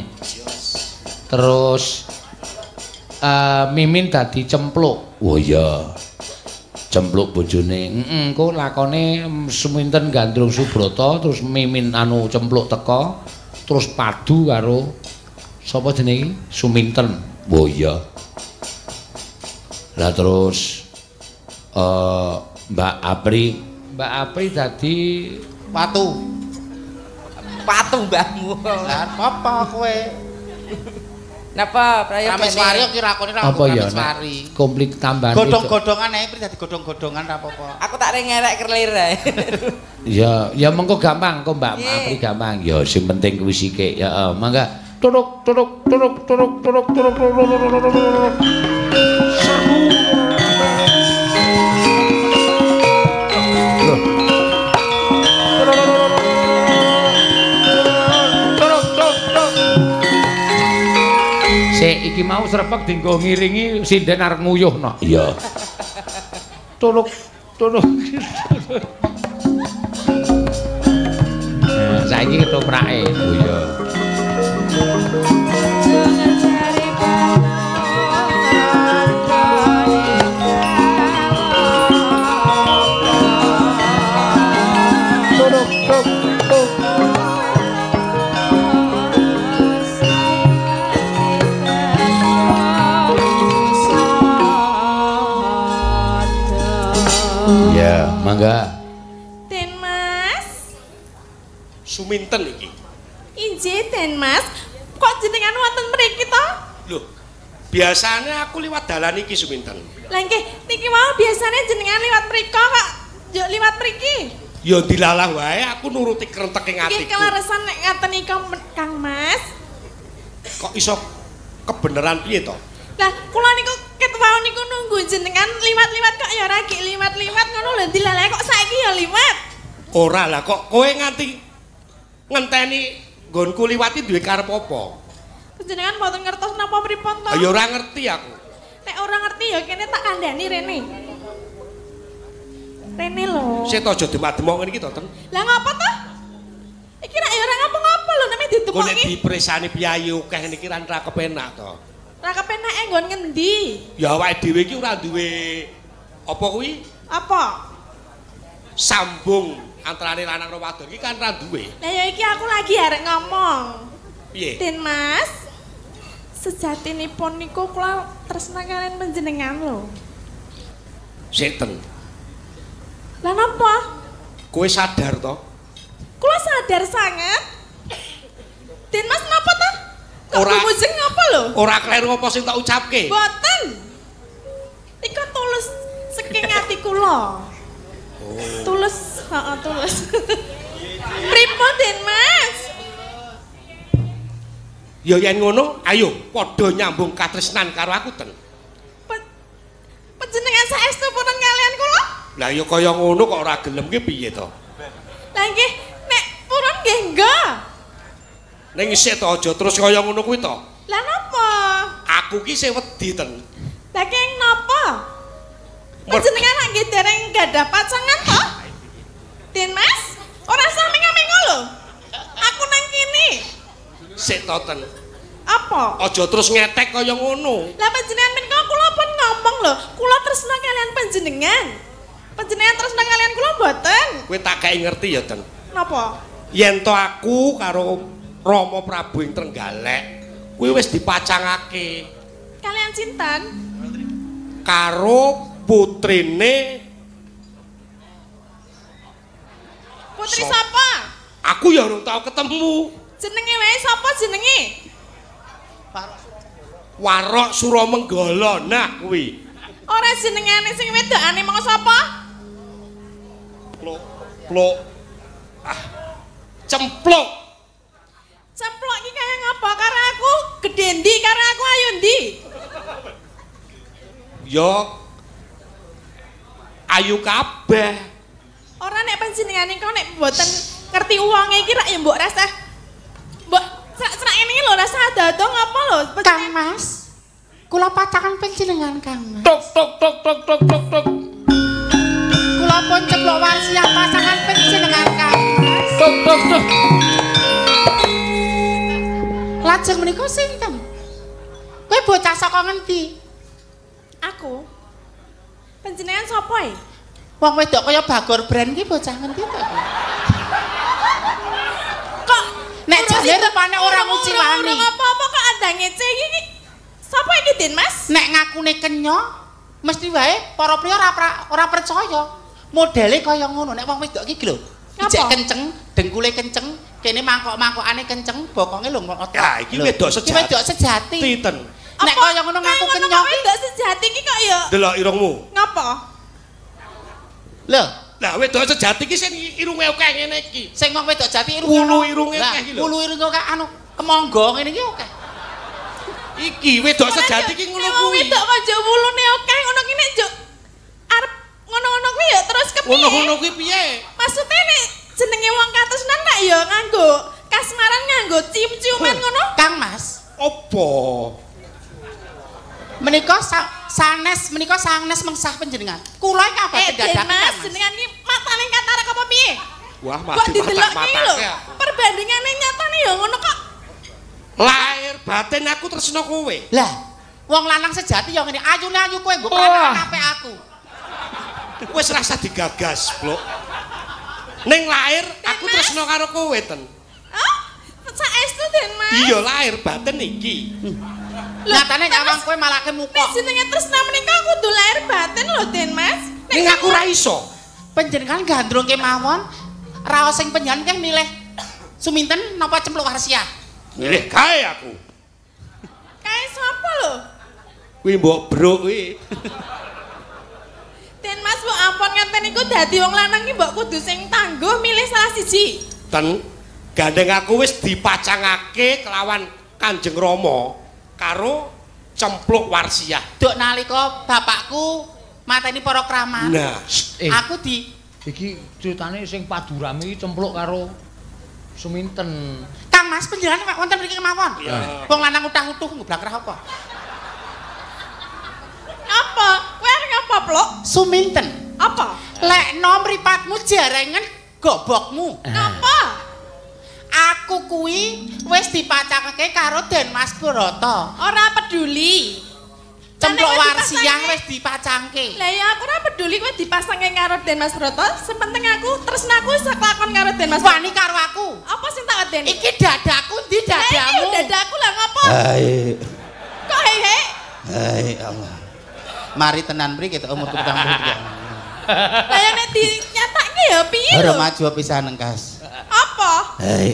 C: Terus Mimin dadi Cempluk. Oh iya. Cempluk bojone. Engko lakone Suminten gandrung Subrata, terus Mimin anu Cempluk teka, terus padu karo sapa jenenge Suminten. Oh iya. Lah terus Mbak Apri dadi
F: Patu
E: mbahmu.
F: Lah apa kowe?
E: Napa prayoga
F: Rameswari kira lakone ra Rameswari.
C: Komplit tambahan.
F: Godhong-godhongan ae dadi godhong-godhongan ra apa-apa.
E: Aku tak ngerek kerlir ae.
C: Ya mengko gampang kok Mbak Apri gampang. Ya sing penting kuwi sithik. Ya mangga. Turuk. Iki mau srepeg dienggo ngiringi sinden arep nguyuhno. Iya. Tuluk. Saiki ketoprake. Oh iya. Mangga.
B: Den Mas.
I: Suminten iki.
B: Injih Den Mas. Kok jenengan wonten mriki to?
I: Lho. Biasane aku liwat dalan iki Suminten.
B: Lah nggih, niki mau biasane jenengan liwat mriko kok yo liwat mriki.
I: Ya dilalah wae aku nuruti krenteking atiku.
B: Nggih keleresan nek ngaten iki Kang Mas.
I: Kok iso kebeneran piye to?
B: Lah kula niku ketwau niku nunggu jenengan liwat-liwat kok ya ora gek liwat-liwat ngono lho dilalah kok saiki ya liwat.
I: Ora lah kok kowe nganti ngenteni nggonku liwati duwe karep apa?
B: Jenengan mboten ngertos napa pripun to?
I: Ya ora ngerti aku.
B: Nek ora ngerti ya kene tak kandhani rene. Rene lho.
I: Sik aja demak-demok ngene iki to, Ten.
B: Lah ngapa to? Iki nek ya ora ngapa-ngapa lho nek ditemoki.
I: Kok nek dipresani piyayi akeh niki ra kepenak to.
B: Ra kepenake nggon ngendi?
I: Ya awake dhewe iki ora duwe apa kuwi?
B: Apa?
I: Sambung antarane lanang karo wadon iki kan ra duwe.
B: Lah ya iki aku lagi arek ngomong.
I: Piye?
B: Den Mas. Sejatinipun niku kula tresna kalian panjenengan lho.
I: Sik ten.
B: Lah napa?
I: Kowe sadar to?
B: Kula sadar sangat. Den Mas napa to? Kok mujeng ngapa lho?
I: Ora kleru apa sing tak ucapke?
B: Mboten. Iku tulus saking ati kula. Tulus, heeh tulus. Pripun Den Mas?
I: Ya yen ngono, ayo padha nyambung katresnan karo aku ten.
B: Panjenengan saestu purun kalian kula?
I: Lah ya kaya ngono kok ora gelem ki piye to?
B: Lah nggih, nek purun nggih enggak.
I: Ning isih to aja terus kaya ngono kuwi to.
B: Lah napa?
I: Aku ki sing wedi ten.
B: Lah keng napa? Panjenengan lak nggih dereng gadah pacangan to? Den Mas, ora saming-aming lho. Aku nang kene.
I: Sik to ten.
B: Apa?
I: Aja terus ngetek kaya ngono.
B: Lah panjenengan menika kula pun ngomong lho, kula tresna kalian panjenengan. Panjenengan tresna kalian kula mboten.
I: Kowe tak gawe ngerti ya, ten.
B: Napa?
I: Yen to aku karo Rama Prabu ing Trenggalek, kuwi wis dipacangake.
B: Kalian sinten?
I: Karo putrine.
B: Putri sapa?
I: Aku ya urung tau ketemu.
B: Jenenge wae sapa jenenge?
I: Warok Suramenggala nah kuwi.
B: Ora jenengane sing wedokane mong sapa?
I: Plok. Cempluk.
B: Cempluk iki kaya ngapa karo aku? Gedhe ndi karo aku ayo ndi?
I: Yo ayu kabeh.
B: Ora nek panjenengane kok nek mboten ngerti uwange iki rak ya mbok rasa mbok serak-serak ini lho rasa dadong apa lho?
F: Kang Mas. Kula pacangan panjenengan Kang Mas.
C: Tuk.
F: Kula pun ceplok warsiah pasangan panjenengan Kang Mas.
C: Tuk.
F: Lajeng menika sinten? Kowe bocah saka ngendi?
B: Aku. Panjenengan sapa e?
F: Wong wedok kaya Bagor Brand ki bocah ngendi to?
B: Kok
F: nek jane rupane ora ngucilani.
B: Ora apa-apa kok ada ngece iki. Sapa iki Den Mas?
F: Nek ngakune kenya mesti wae para priya ora percaya. Modele kaya ngono nek wong wedok iki lho. Ijek kenceng, dengkule kenceng, kene mangkok-mangkokane kenceng, bokonge lho otot.
I: Ya iki wedok sejati.
F: Iki wedok sejati.
I: Ten.
F: Nek kaya ngono ngaku kenya
B: iki wedok sejati iki kok ya.
I: Delok irungmu.
B: Ngapa?
F: Lho,
I: lah wedok sejati iki sing irunge akeh ngene iki.
F: Sing wong wedok jati
I: irunge akeh iki lho.
F: Wulu irunge akeh anu kemangga ngene iki akeh.
I: Iki wedok sejati iki ngono kuwi.
B: Wedok kok njuk wulune akeh ngono ki nek njuk arep ngono-ngono kuwi ya terus kepiye?
I: Ngono-ngono kuwi piye?
B: Maksude nek jenenge wong katresnan tak ya nganggo kasmaran nganggo cium-ciuman ngono.
F: Kang Mas,
I: apa?
F: Menika sanes mengsah panjenengan. Kula iki kabeh dadakan
B: Mas. Jenengan iki matane katarak apa piye?
I: Wah,
B: kok didelok iki lho. Perbandingane nyatane ya ngono kok.
I: Lahir batin aku tresno kowe.
F: Lah, wong lanang sejati ya ngene, ayune ayu kowe nggo peranan apik aku.
I: Wis rasa digagas, Blok. Ning lahir aku tresno karo kowe, ten.
B: Hah? Saestu Den Mas.
I: Iya, lahir batin iki.
F: Nyatane nyawang kowe malah kemukok.
B: Nek jenenge tresna menika kudu lahir batin lho Den Mas.
I: Ning aku ora iso.
F: Panjenengan gandrung kemawon, raos sing panjenengan keng milih Suminten napa Cempluk Warsiah?
I: Milih kae aku.
B: Kae sapa lho?
I: Kuwi mbok bruk kuwi.
B: Den Mas mbok ampun ngenten niku dadi wong lanang iki mbok kudu sing tangguh milih salah siji.
I: Ten gandeng aku wis dipacangake kelawan Kanjeng Rama karo Cempluk Warsiah.
F: Duk nalika bapakku mateni para kramat.
I: Nah,
F: aku
C: iki ceritane sing padurame iki Cempluk karo Suminten.
F: Kang Mas panjenengan wonten mriki kemawon. Wong lanang utah-utuh ngeblak apa?
B: Apa? Kowe arep apa, Plok?
F: Suminten.
B: Apa?
F: Lekno mripatmu jarengen gobokmu.
B: Napa?
F: Aku kuwi wis dipacangake karo Den Mas Broto.
B: Ora peduli.
F: Cempluk Warsiah wis dipacangke.
B: Lah ya aku ora peduli kowe dipasangke karo Den Mas Broto, sepenting aku tresnaku saklakon karo Den Mas.
F: Wani karo aku.
B: Apa sing tak wedeni?
F: Iki dadaku ndi dadamu?
B: Lah dadaku lah ngopo?
F: Hai Allah. Mari tenan mriki kita umur 43.
B: Lah nek dinyatake ya piye lho?
F: Ora maju pisan engkas.
B: Apa?
F: Hai.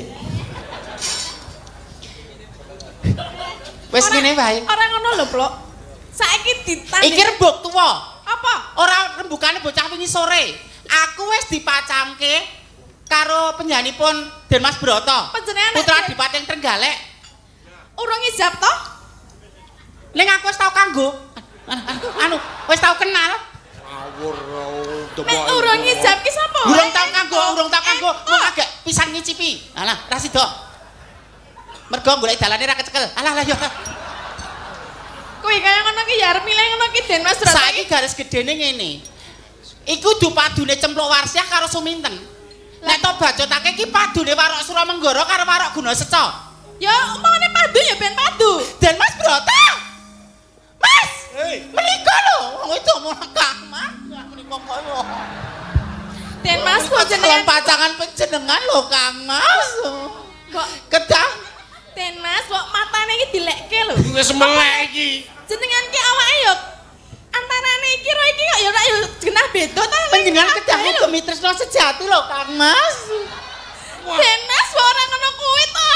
F: Wis ngene wae.
B: Ora ngono lho, Plok. Saiki ditanding.
F: Iki rembug tuwa.
B: Apa?
F: Ora rembugane bocah wingi sore. Aku wis dipacangke karo penyanipun Den Mas Broto.
B: Panjenengan
F: Putra Adipati Trenggalek.
B: Urung ijab to?
F: Ning aku wis tau kanggo. Anu, wis tau kenal.
I: Ngawur
B: Nek urung ijab ki sapa?
F: Urung tau kanggo. Mung agak pisan ngicipi. Alah, ra sida. Mergo golek dalane ra kecekel. Alah ya.
B: Kuwi kaya ngono ki ya arep milih ngono ki Den Mas Broto.
F: Saiki garis gedene ngene. Iku dupadune Cempluk Warsiah karo Suminten. Nek to bacotake ki padune Warok Suramenggara karo Warok Gunaseca.
B: Ya omongane padu ya ben padu.
F: Den Mas Broto. Mas. Menika lho, wong itu omong Kang Mas. Menika koyo.
B: Den Mas panjenengan
F: pacangan panjenengan lho Kang Mas.
B: Kok
F: kedah.
B: Den Mas kok matane iki dilekke lho.
I: Wis melek iki.
B: Jenengan ki awake ya antarane iki karo iki kok ya ora ya genah beda ta.
F: Panjenengan kedah hukum tresno sejati lho Kang Mas.
B: Den Mas ora ngono kuwi to.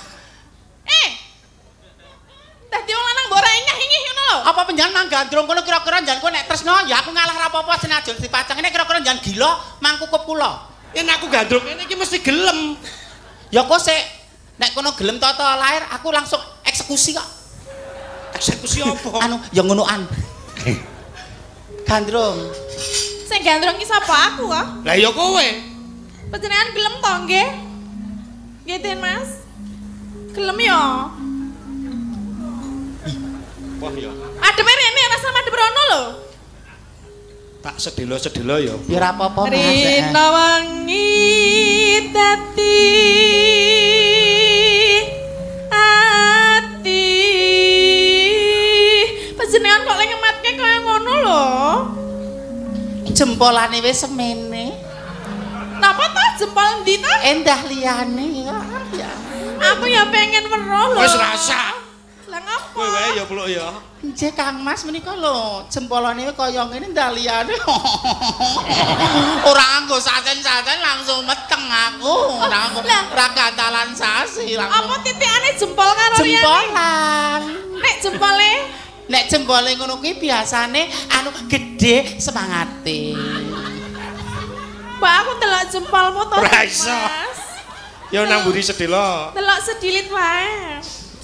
B: Dadi wong lanang mbok ora ingih-ingih ngono lho.
F: Apa panjenengan nang gandrung kono kira-kira njan kowe nek tresno ya aku ngalah ra apa-apa senajan dipacang nek kira-kira njan gila mangkukup kula.
I: Yen aku gandrung ngene iki mesti gelem.
F: Ya kok sik nek kono gelem tata lahir aku langsung eksekusi kok.
I: Eksekusi apa?
F: Anu ya ngonoan. Gandrung.
B: Sing gandrung ki sapa aku kok?
I: Lah ya kowe.
B: Panjenengan gelem to nggih? Nggih Den Mas. Gelem ya.
I: Wah ya.
B: Adepe rene rasa madhep rono lho.
I: Tak sedelo-sedelo ya.
F: Ya ora apa-apa Mas.
B: Rina wangi dadi ati. Panjenengan kok lek ngematke kaya ngono lho.
F: Jempolane wis semene.
B: Napa to jempol ndi to?
F: Endah liyane ya.
B: Aku ya pengen weruh lho.
I: Wis rasa.
B: Lah ngapa?
I: Kowe wae ya Pluk ya.
F: Nggih Kang Mas menika lho, jempolane kaya ngene endah liyane. Ora nganggo sasen-sasen langsung meteng aku. Ora gantalan sasi langsung.
B: Apa titikane jempol karo liyane?
F: Jempolan.
B: Nek
F: jempole ngono kuwi biasane anu gedhe semangate.
B: Mbak aku delok jempolmu to.
I: Ora iso. Ya nang mburi sedelo.
B: Delok sedilit wae.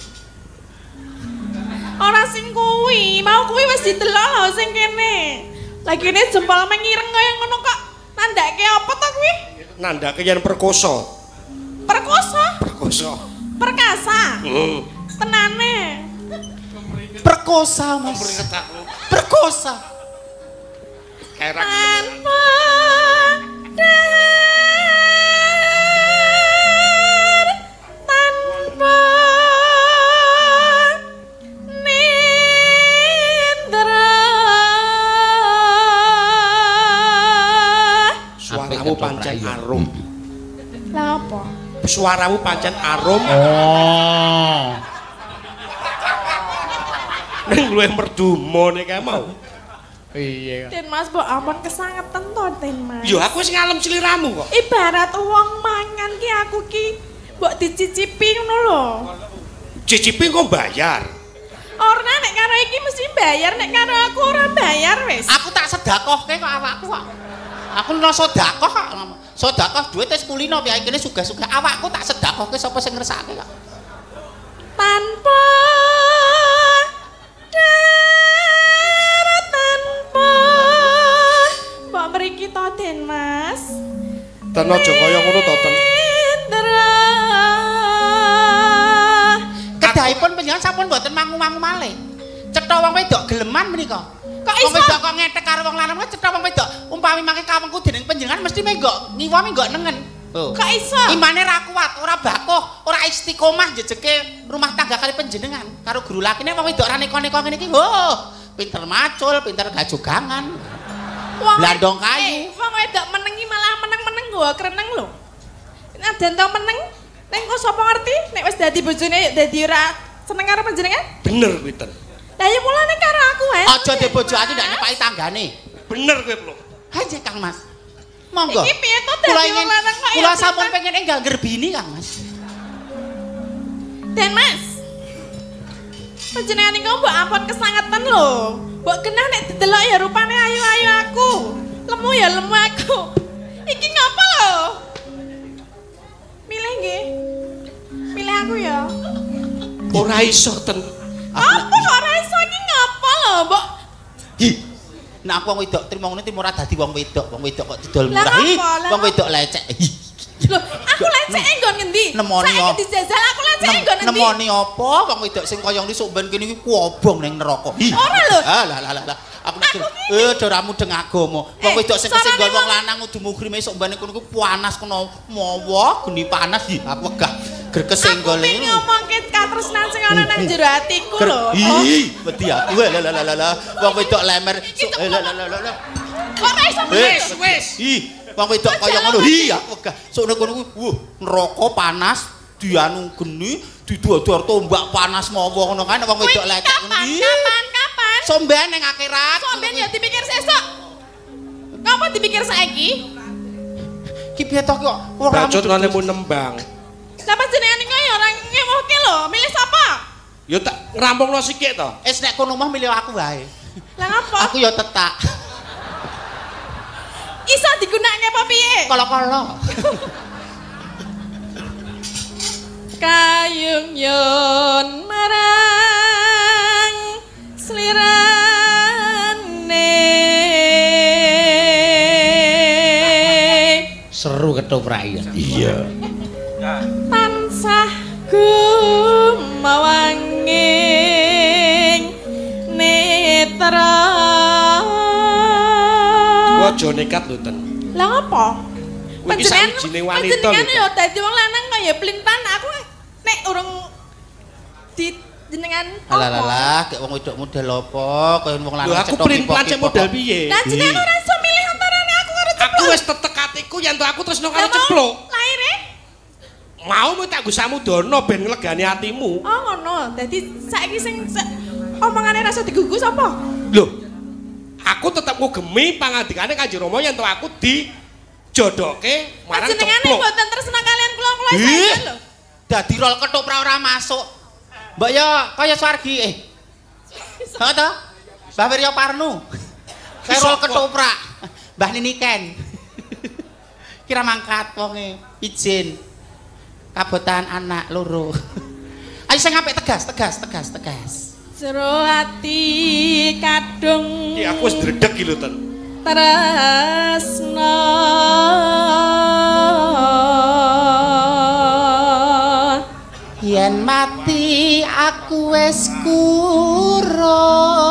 B: Ora sing kuwi, mau kuwi wis didelok lho sing kene. Lah kene jempol mengireng kaya ngono kok. Nandake apa to kuwi?
I: Nandake yen perkosa.
B: Perkosa?
I: Perkosa.
B: Perkasa. Tenane.
F: Perkosa Mas. Perkosa.
I: Kerak.
B: Tanpa tanpa
I: suaramu pancen arum.
B: Lah apa?
I: Suaramu pancen arum.
C: Oh.
I: Ning luwih merdumo nek kae mau.
C: Iya.
B: Den Mas mbok ampun kesangetan to Den Mas.
I: Yo aku wis ngalem sliramu kok.
B: Ibarat wong mangan ki aku ki mbok dicicipi ngono lho.
I: Cicipi kok bayar.
B: Ora nek karo iki mesti bayar, nek karo aku ora bayar wis.
F: Aku tak sedakohke kok awakku kok. Aku ora sedekah kok. Sedekah duit wis kulino piye kene sugih-sugih awakku tak sedakohke sapa sing ngersakake kok.
B: Tanpa Mbak mriki to Den Mas.
I: Ten aja kaya ngono to Ten.
F: Kedahipun panjenengan sampun mboten mangu-mangu malih. Cetha wong wedok geleman menika.
B: Kok iso?
F: Wong wedok kok ngetek karo wong lanang cetha wong wedok. Umpami mangke kawengku dening panjenengan mesti menggok ngiwami nggok nengen.
B: Kok iso?
F: Imane ra kuat, ora bakuh, ora istiqomah jejeke rumah tangga kali panjenengan karo guru lakine wong wedok ra neko-neko ngene iki. Pinter macul, pinter gajogangan. Blandong kayu.
B: Wong wedok menengi malah meneng-meneng nggo kreneng lho. Nek dento meneng, nek kok sapa ngerti nek wis dadi bojone dadi ora seneng karo panjenengan?
I: Bener kuwi Ten.
B: Lah ya mulane karo aku ae.
F: Aja de bojone ndak nyepaki tanggane.
I: Bener kowe, Pluk.
F: Aja Kang Mas. Monggo.
B: Iki piye to dadi wong lanang kok
F: kula sampun pengen enggal gerbini Kang Mas.
B: Den Mas. Panjenengan niku mbok ampun kesangetan lho. Mbok genah nek didelok ya rupane ayu-ayu aku. Lemu ya lemu aku. Iki ngapa lho? Milih nggih. Milih aku ya.
I: Ora iso ten.
B: Apa kok ora iso iki ngapa lho, Mbok?
F: Hi. Nek aku wong wedok trimo ngene timur dadi wong wedok kok didol murah. Hi, wong wedok lecek.
B: Lho, aku lecek nggon ngendi? Saiki dijajal aku lecek nggon ngendi?
F: Nemoni apa? Wong wedok sing kaya ngene sok ben kene iki kuobong ning neraka.
B: Ora lho.
F: Lah. Aku nek ora mudeng agama. Wong wedok sing kesenggol wong lanang kudu mugrime sok ben kono iku panas kono mawa geni panas. Hi, aku wegah greges senggol iki.
B: Aku ngomongke katresnan sing ana nang jero atiku lho.
F: Hi, wedi aku. Lah. Wong wedok lemer. Lah.
B: Ora iso
F: wis. Hi. Wong wedok kaya ngono. Hi, aku wegah. Sok kono neraka panas, dianu geni, didodor tombak panas mawa ngono kan wong wedok lecek ngendi?
B: Kapan?
F: Somben ning akhirat.
B: Somben ya dipikir sesuk. Ngapa dipikir saiki?
F: Ki piye to kok ora
I: Bacot ngene mu nembang.
B: Lah panjenengan niku ya ora ngewohke lho, milih sapa?
I: Ya tak ngrampungno sithik to.
F: Nek kono mah milih aku wae.
B: Lah ngapa?
F: Aku ya tetak.
B: Iso digunakake apa piye?
F: Kala-kala.
B: Kayung yon marang slirane.
C: Seru ketoprak ya.
I: Iya.
B: Tansah gumawanging netra.
I: Aja nekat lho, Ten.
B: Lah ngapa? Panjenengan yo dadi wong lanang kaya plintan aku nek urung di jenengan
F: Alah, kek wong wedok model apa? Kaya wong lanang
I: cetok. Lho aku plintan cek model piye?
B: Lah jenengan ora iso milih antarane aku karo ceplok.
I: Aku wis tetek atiku yen to aku tresno karo ceplok.
B: Laire?
I: Mau tak nggo samudana ben nglegani atimu.
B: Oh ngono. Dadi saiki sing omongane rasa digugu sapa?
I: Lho. Aku tetep ngugemi pangandikane Kanjeng Rama yen to aku dijodoke marang ceplok.
B: Jenengane mboten tresna kalian kula-kula saiki lho.
F: Dadi rol ketoprak ora masuk. Mbak ya kaya Swargi Heeh to? Mbah Wirya Parnu. Kaya rol ketoprak. Mbah Niniken. Kira mangkat wonge izin. Kabotan anak loro. Ayo sing apik tegas. Jero
B: ati kadung.
I: Iki aku wis dredeg iki lho, Ten.
B: Tresna
F: yen mati aku wis kuro.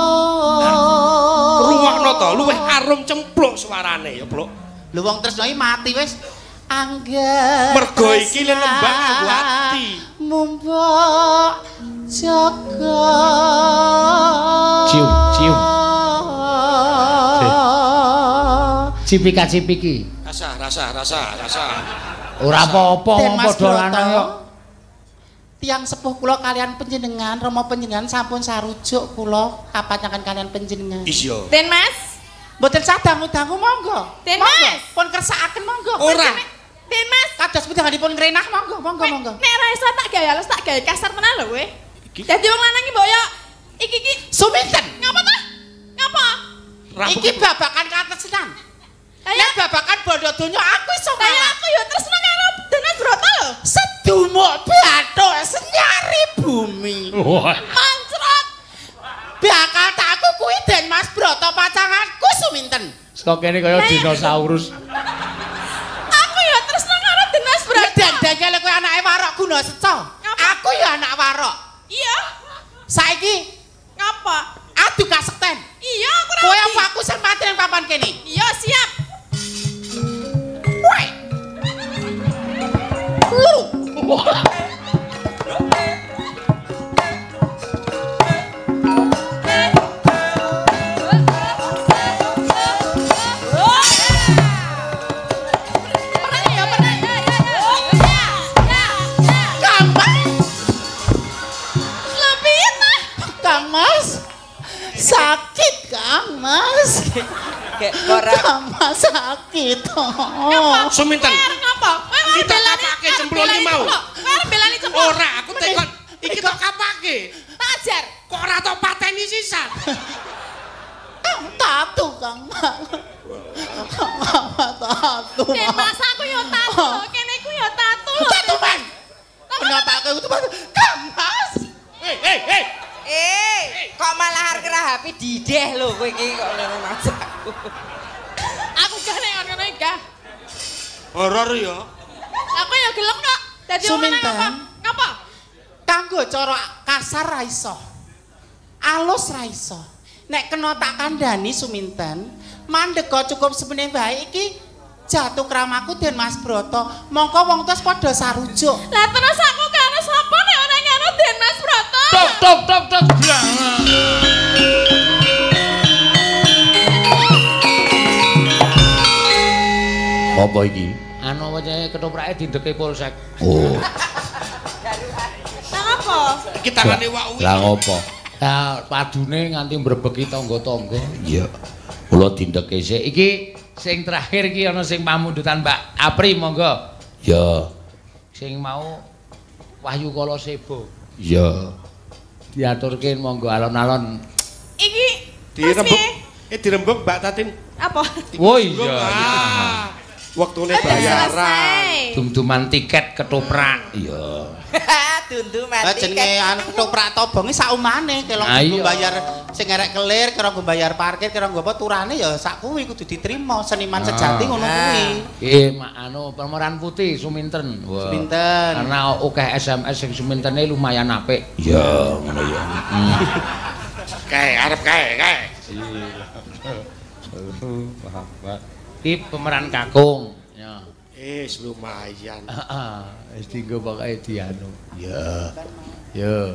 I: Ruwakno to, luwih arum cempluk suarane ya, Pluk.
F: Lho wong tresno iki mati wis angger.
I: Mergo iki lembang kanggo ati.
F: Mumpuk jaga.
C: Cium. Cipika-cipiki.
I: Rasa.
C: Ora apa-apa wong padha lanang kok.
F: Tiang sepuh kula kalian panjenengan, Rama panjenengan sampun sarujuk kula kapanjenengan kalian panjenengan.
I: Iya.
B: Den Mas.
F: Mboten sadangu-dangu monggo.
B: Den Mas.
F: Pun kersakaken monggo.
I: Ora.
B: Den Mas.
F: Kados panjenenganipun ngrenah monggo.
B: Nek ra iso tak gawe halus tak gawe kasar tenan lho kowe. Dadi wong lanang iki mbok yo iki
F: suminten.
B: Ngapa ta? Ngapa?
F: Iki babakan katresnan. Nek babakan bondo donya aku iso ngalah.
B: Kaya aku yo tresna karo Denas Broto lho.
F: Sedumuk bathuk senyari bumi.
B: Mancrot.
F: Bakal takku kuwi Den Mas Broto pacanganku suminten.
C: Saka kene kaya dinosaurus.
B: Aku yo tresna karo Denas Broto.
F: Dandane kowe anake Warok Guna Seca. Aku yo anak Warok.
B: Iya.
F: Saiki
B: ngapa?
F: Adu kasekten.
B: Iya, aku ra.
F: Kowe apa aku sing mati ning papan kene?
B: Iya, siap.
F: Woi. Lu. Mas. Tambah sakit.
I: Suminten.
H: Ngapa?
I: Kita kapake cemplung iki mau.
H: Kowe arep belani cemplung.
I: Ora, aku tekon iki tok kapake.
H: Tak ajar.
I: Kok ora tok pateni sisan.
F: Tatu Kang. Tatu.
H: Den Mas aku yo tatu. Kene iku yo tatu lho.
F: Tatu men. Kenapa aku Kang Mas?
E: Kok malah arep HP dideh lho kowe iki kok ngono majakku.
H: Aku gak nek ngono iki gak.
I: Horor ya.
H: Aku ya gelem kok. Dadi omane apa? Ngapa?
F: Kanggo cara kasar ra iso. Alus ra iso. Nek kena tak kandhani Suminten, mandeg cukup semene bae iki jatuh kramaku Den Mas Broto. Mongko wong tos padha sarujuk.
H: Lah terus aku karo sapa nek ora karo Den Mas Broto?
C: Tok. Apa iki? Anu wae ketoprake dindeke polsek. Oh.
H: Nang apa?
I: Iki tangane wak uwi.
C: Lah ngopo? Lah padune nganti mbrebeki tangga-tangga. Iya. Kula dindeke sik. Iki sing terakhir iki ana sing pamundutan Mbak Apri monggo. Ya. Sing mau Wahyu Kala Sebo. Ya. Diaturke monggo alon-alon.
H: Iki
I: dirembuk Mbak Tatin.
H: Apa?
C: Oh iya.
I: Waktune bayaran.
C: Dum-duman tiket ketoprak. Iya.
E: Dunduman tiket.
F: Jenenge anu ketoprak tobonge sak umane kelong nggo bayar sing erek kelir, kira nggo bayar parkir, kira nggo apa turane ya sak kuwi kudu diterima. Seniman sejati ngono kuwi.
C: Anu pemeran putih Suminten.
F: Suminten.
C: Karena akeh SMS sing Sumintene lumayan apik. Iya, ngono ya.
I: Kae arep kae.
C: Iki pemeran kakung. Ya.
I: Lumayan.
C: Heeh, wis dienggo pokoke dianu. Ya. Ya.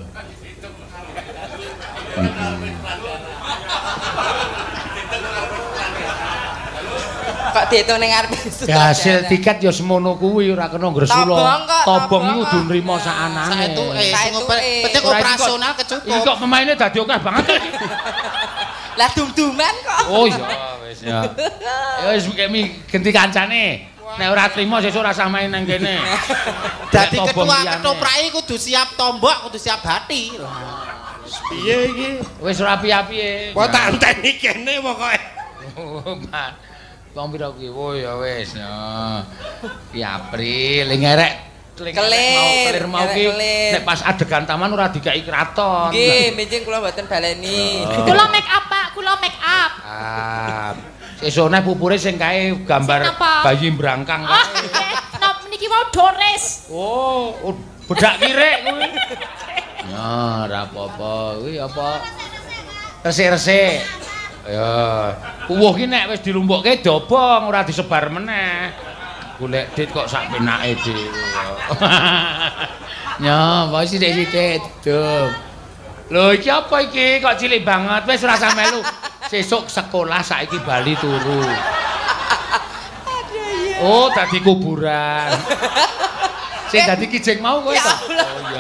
E: Kok diitung ning ngarepe
C: Ya hasil tiket ya semono kuwi ora kena ngresula. Tobong iku kudu nrimo sakanane.
F: Penting operasional kecukup.
C: Iki kok pemaine dadi akeh banget.
E: Lah dum-duman kok.
C: Oh iya wis ya. Ya wis ganti kancane. Nek ora trimo sesuk ora usah main nang kene.
F: Dadi ketua ketoprake kudu siap tombok, kudu siap hati.
I: Piye iki?
C: Wis ora piye-piye.
I: Kok tak enteni kene pokoke.
C: Wong pira kuwi? Oh ya wis ya. Ki April ngerek kelir mau ki nek pas adegan taman ora dikai kraton.
E: Nggih, mijing kula mboten baleni.
H: Kula make up, Pak. Kula make up.
C: Sesone pupure sing kae gambar bayi brangkang kae.
H: Napa niki wau Doris.
C: Oh, bedak kirek kuwi. Ya, ora apa-apa. Kuwi apa? Resik-resik. Ya, puwuh ki nek wis dilumpukke dobong ora disebar meneh. Golek dit kok sak penake dhewe. Ya, wae sithik-sithik dom. Lho iki apa iki kok cilik banget wis ora usah melu. Sesuk sekolah saiki bali turu. Oh, dadi kuburan. Sing dadi kijing mau kowe to? Oh iya.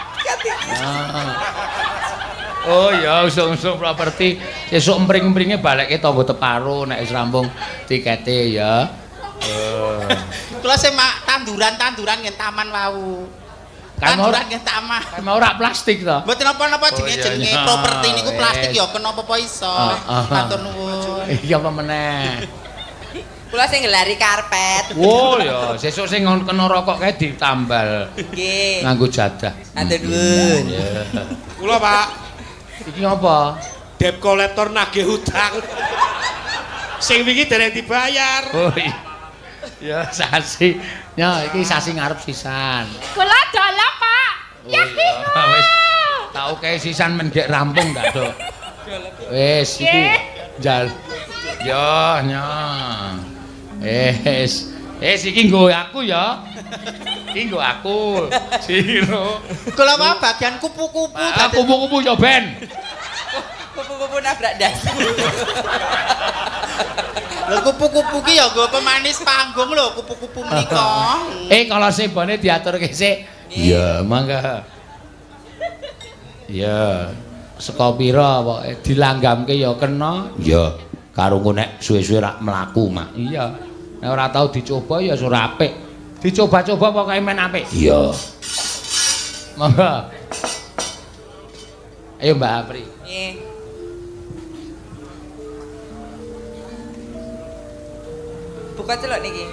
C: Oh ya, usung-usung properti. Sesuk empring-empringe balekke tangga teparo nek wis rampung tikete ya.
F: Kula sing tanduran-tanduran ngen taman wau. Tanduran ngen taman.
C: Kan mau ora plastik to.
F: Mboten napa-napa jenenge properti niku plastik ya kenapa apa iso. Matur nuwun.
C: Iki apa meneh?
E: Kula sing ngelari karpet.
C: Oh ya, sesuk sing kena rokok kae ditambal.
E: Nggih.
C: Nganggo jadah.
E: Matur nuwun.
I: Kula, Pak.
C: Iki apa?
I: Debt collector nagih hutang. Sing wingi dereng dibayar.
C: Oh iya. Ya sasi. Ya iki sasi ngarep sisan.
H: Kula dalah, Pak. Ya
C: wis. Tau kae sisan men gek rampung ndak, Dok. Wis iki jal. Ya, nya. Iki nggo aku ya. Iki nggo aku. Siro.
F: Kula wae bagian kupu-kupu.
C: Kupu-kupu ya ben.
E: Kupu-kupu nabrak ndas.
F: Lho kupu-kupu ki ya nggo pemanis panggung lho kupu-kupu menika.
C: Kalau sebone diaturke sik. Iya, mangga. Iya. saka pira pokoke dilanggamke ya kena.
A: Ya, karo nek suwe-suwe rak mlaku, Mak.
C: Iya. Nek ora tau dicoba ya ora apik. Dicoba-coba pokoke men apik.
A: Iya.
C: Monggo. Ayo Mbak Apri.
E: Nggih. Buka celuk niki.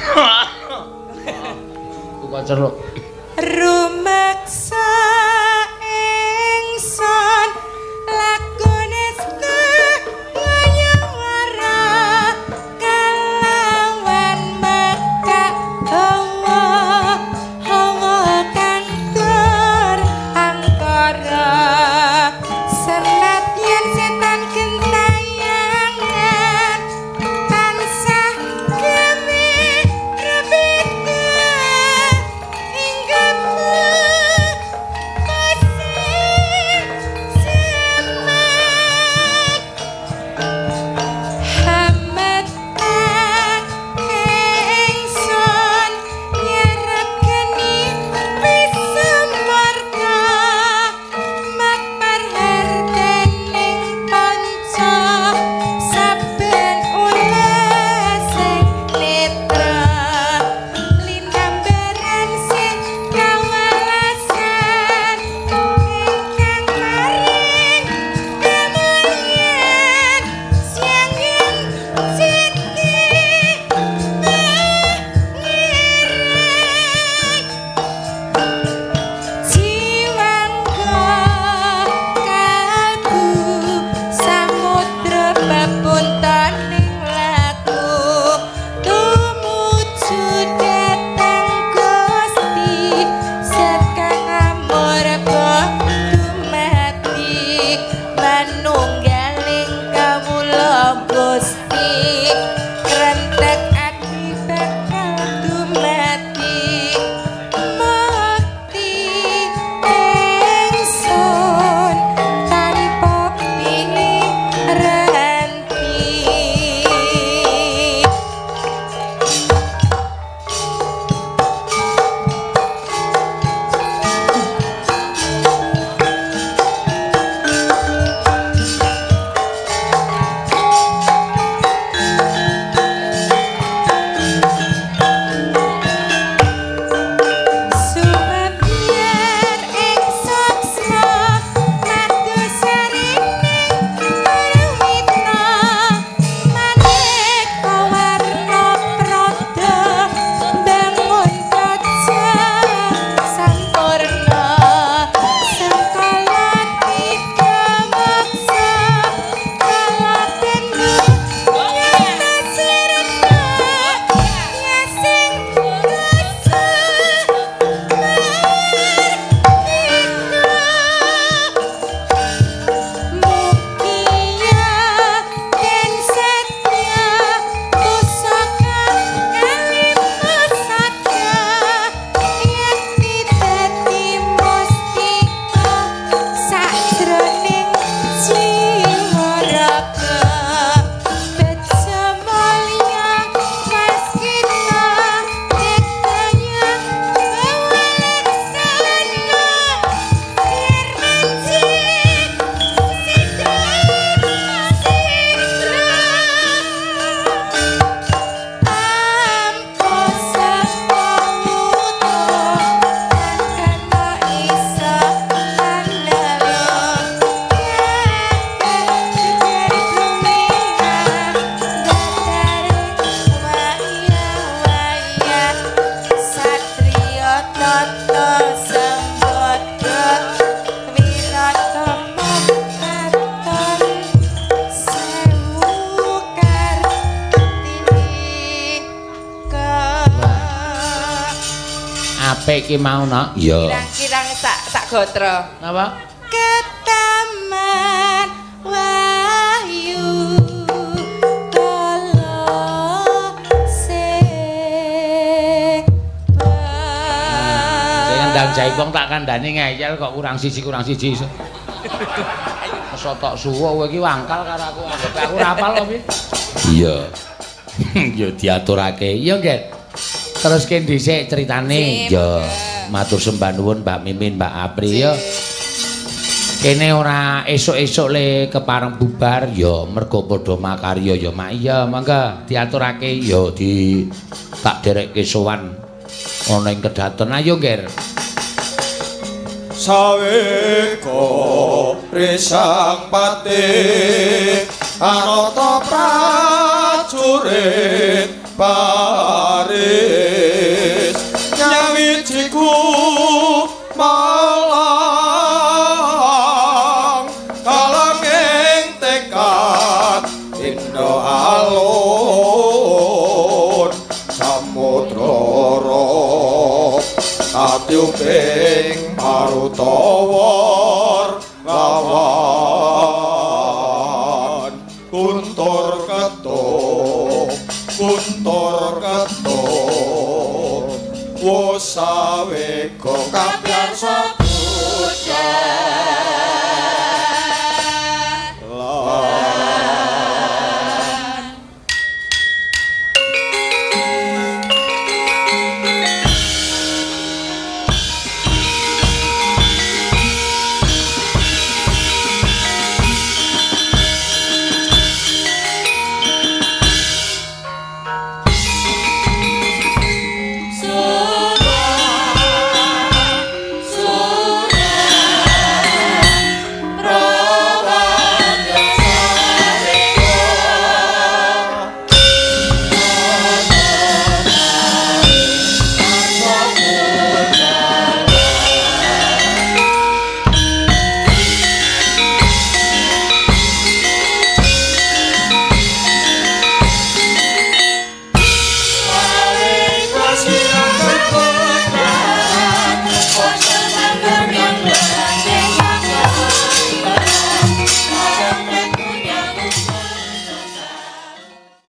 C: Buka celuk.
D: Rumaksa ingsun lakune ngayawara kalawan maka hawa kantor angkara senadyan setan gentayangan tansah kami rebeka
C: apik iki mau nak.
A: Iya.
E: Kirang-kirang sak gotra.
C: Napa?
D: Ketaman Wahyu
C: Ndang jaipong tak kandhani ngeyel kok kurang siji. Masa tok suwo kowe iki wangkal karo aku, anggap aku ora apal kok piye?
A: Iya. Ya diaturake. Iya, Nggih. Teruske dhisik critane. Ya. Matur sembah nuwun Mbak Mimin, Mbak Apri ya.
C: Kene ora esuk-esuk le kepareng bubar ya mergo padha makarya ya mak iya mangga diaturake ya di tak derekke sowan ana ing kedaton ayo Nger.
J: Saweko Risang Pati Anata prajurit baris nyawijiku malang kalanging tekad indo alun samudra atiuping marutawa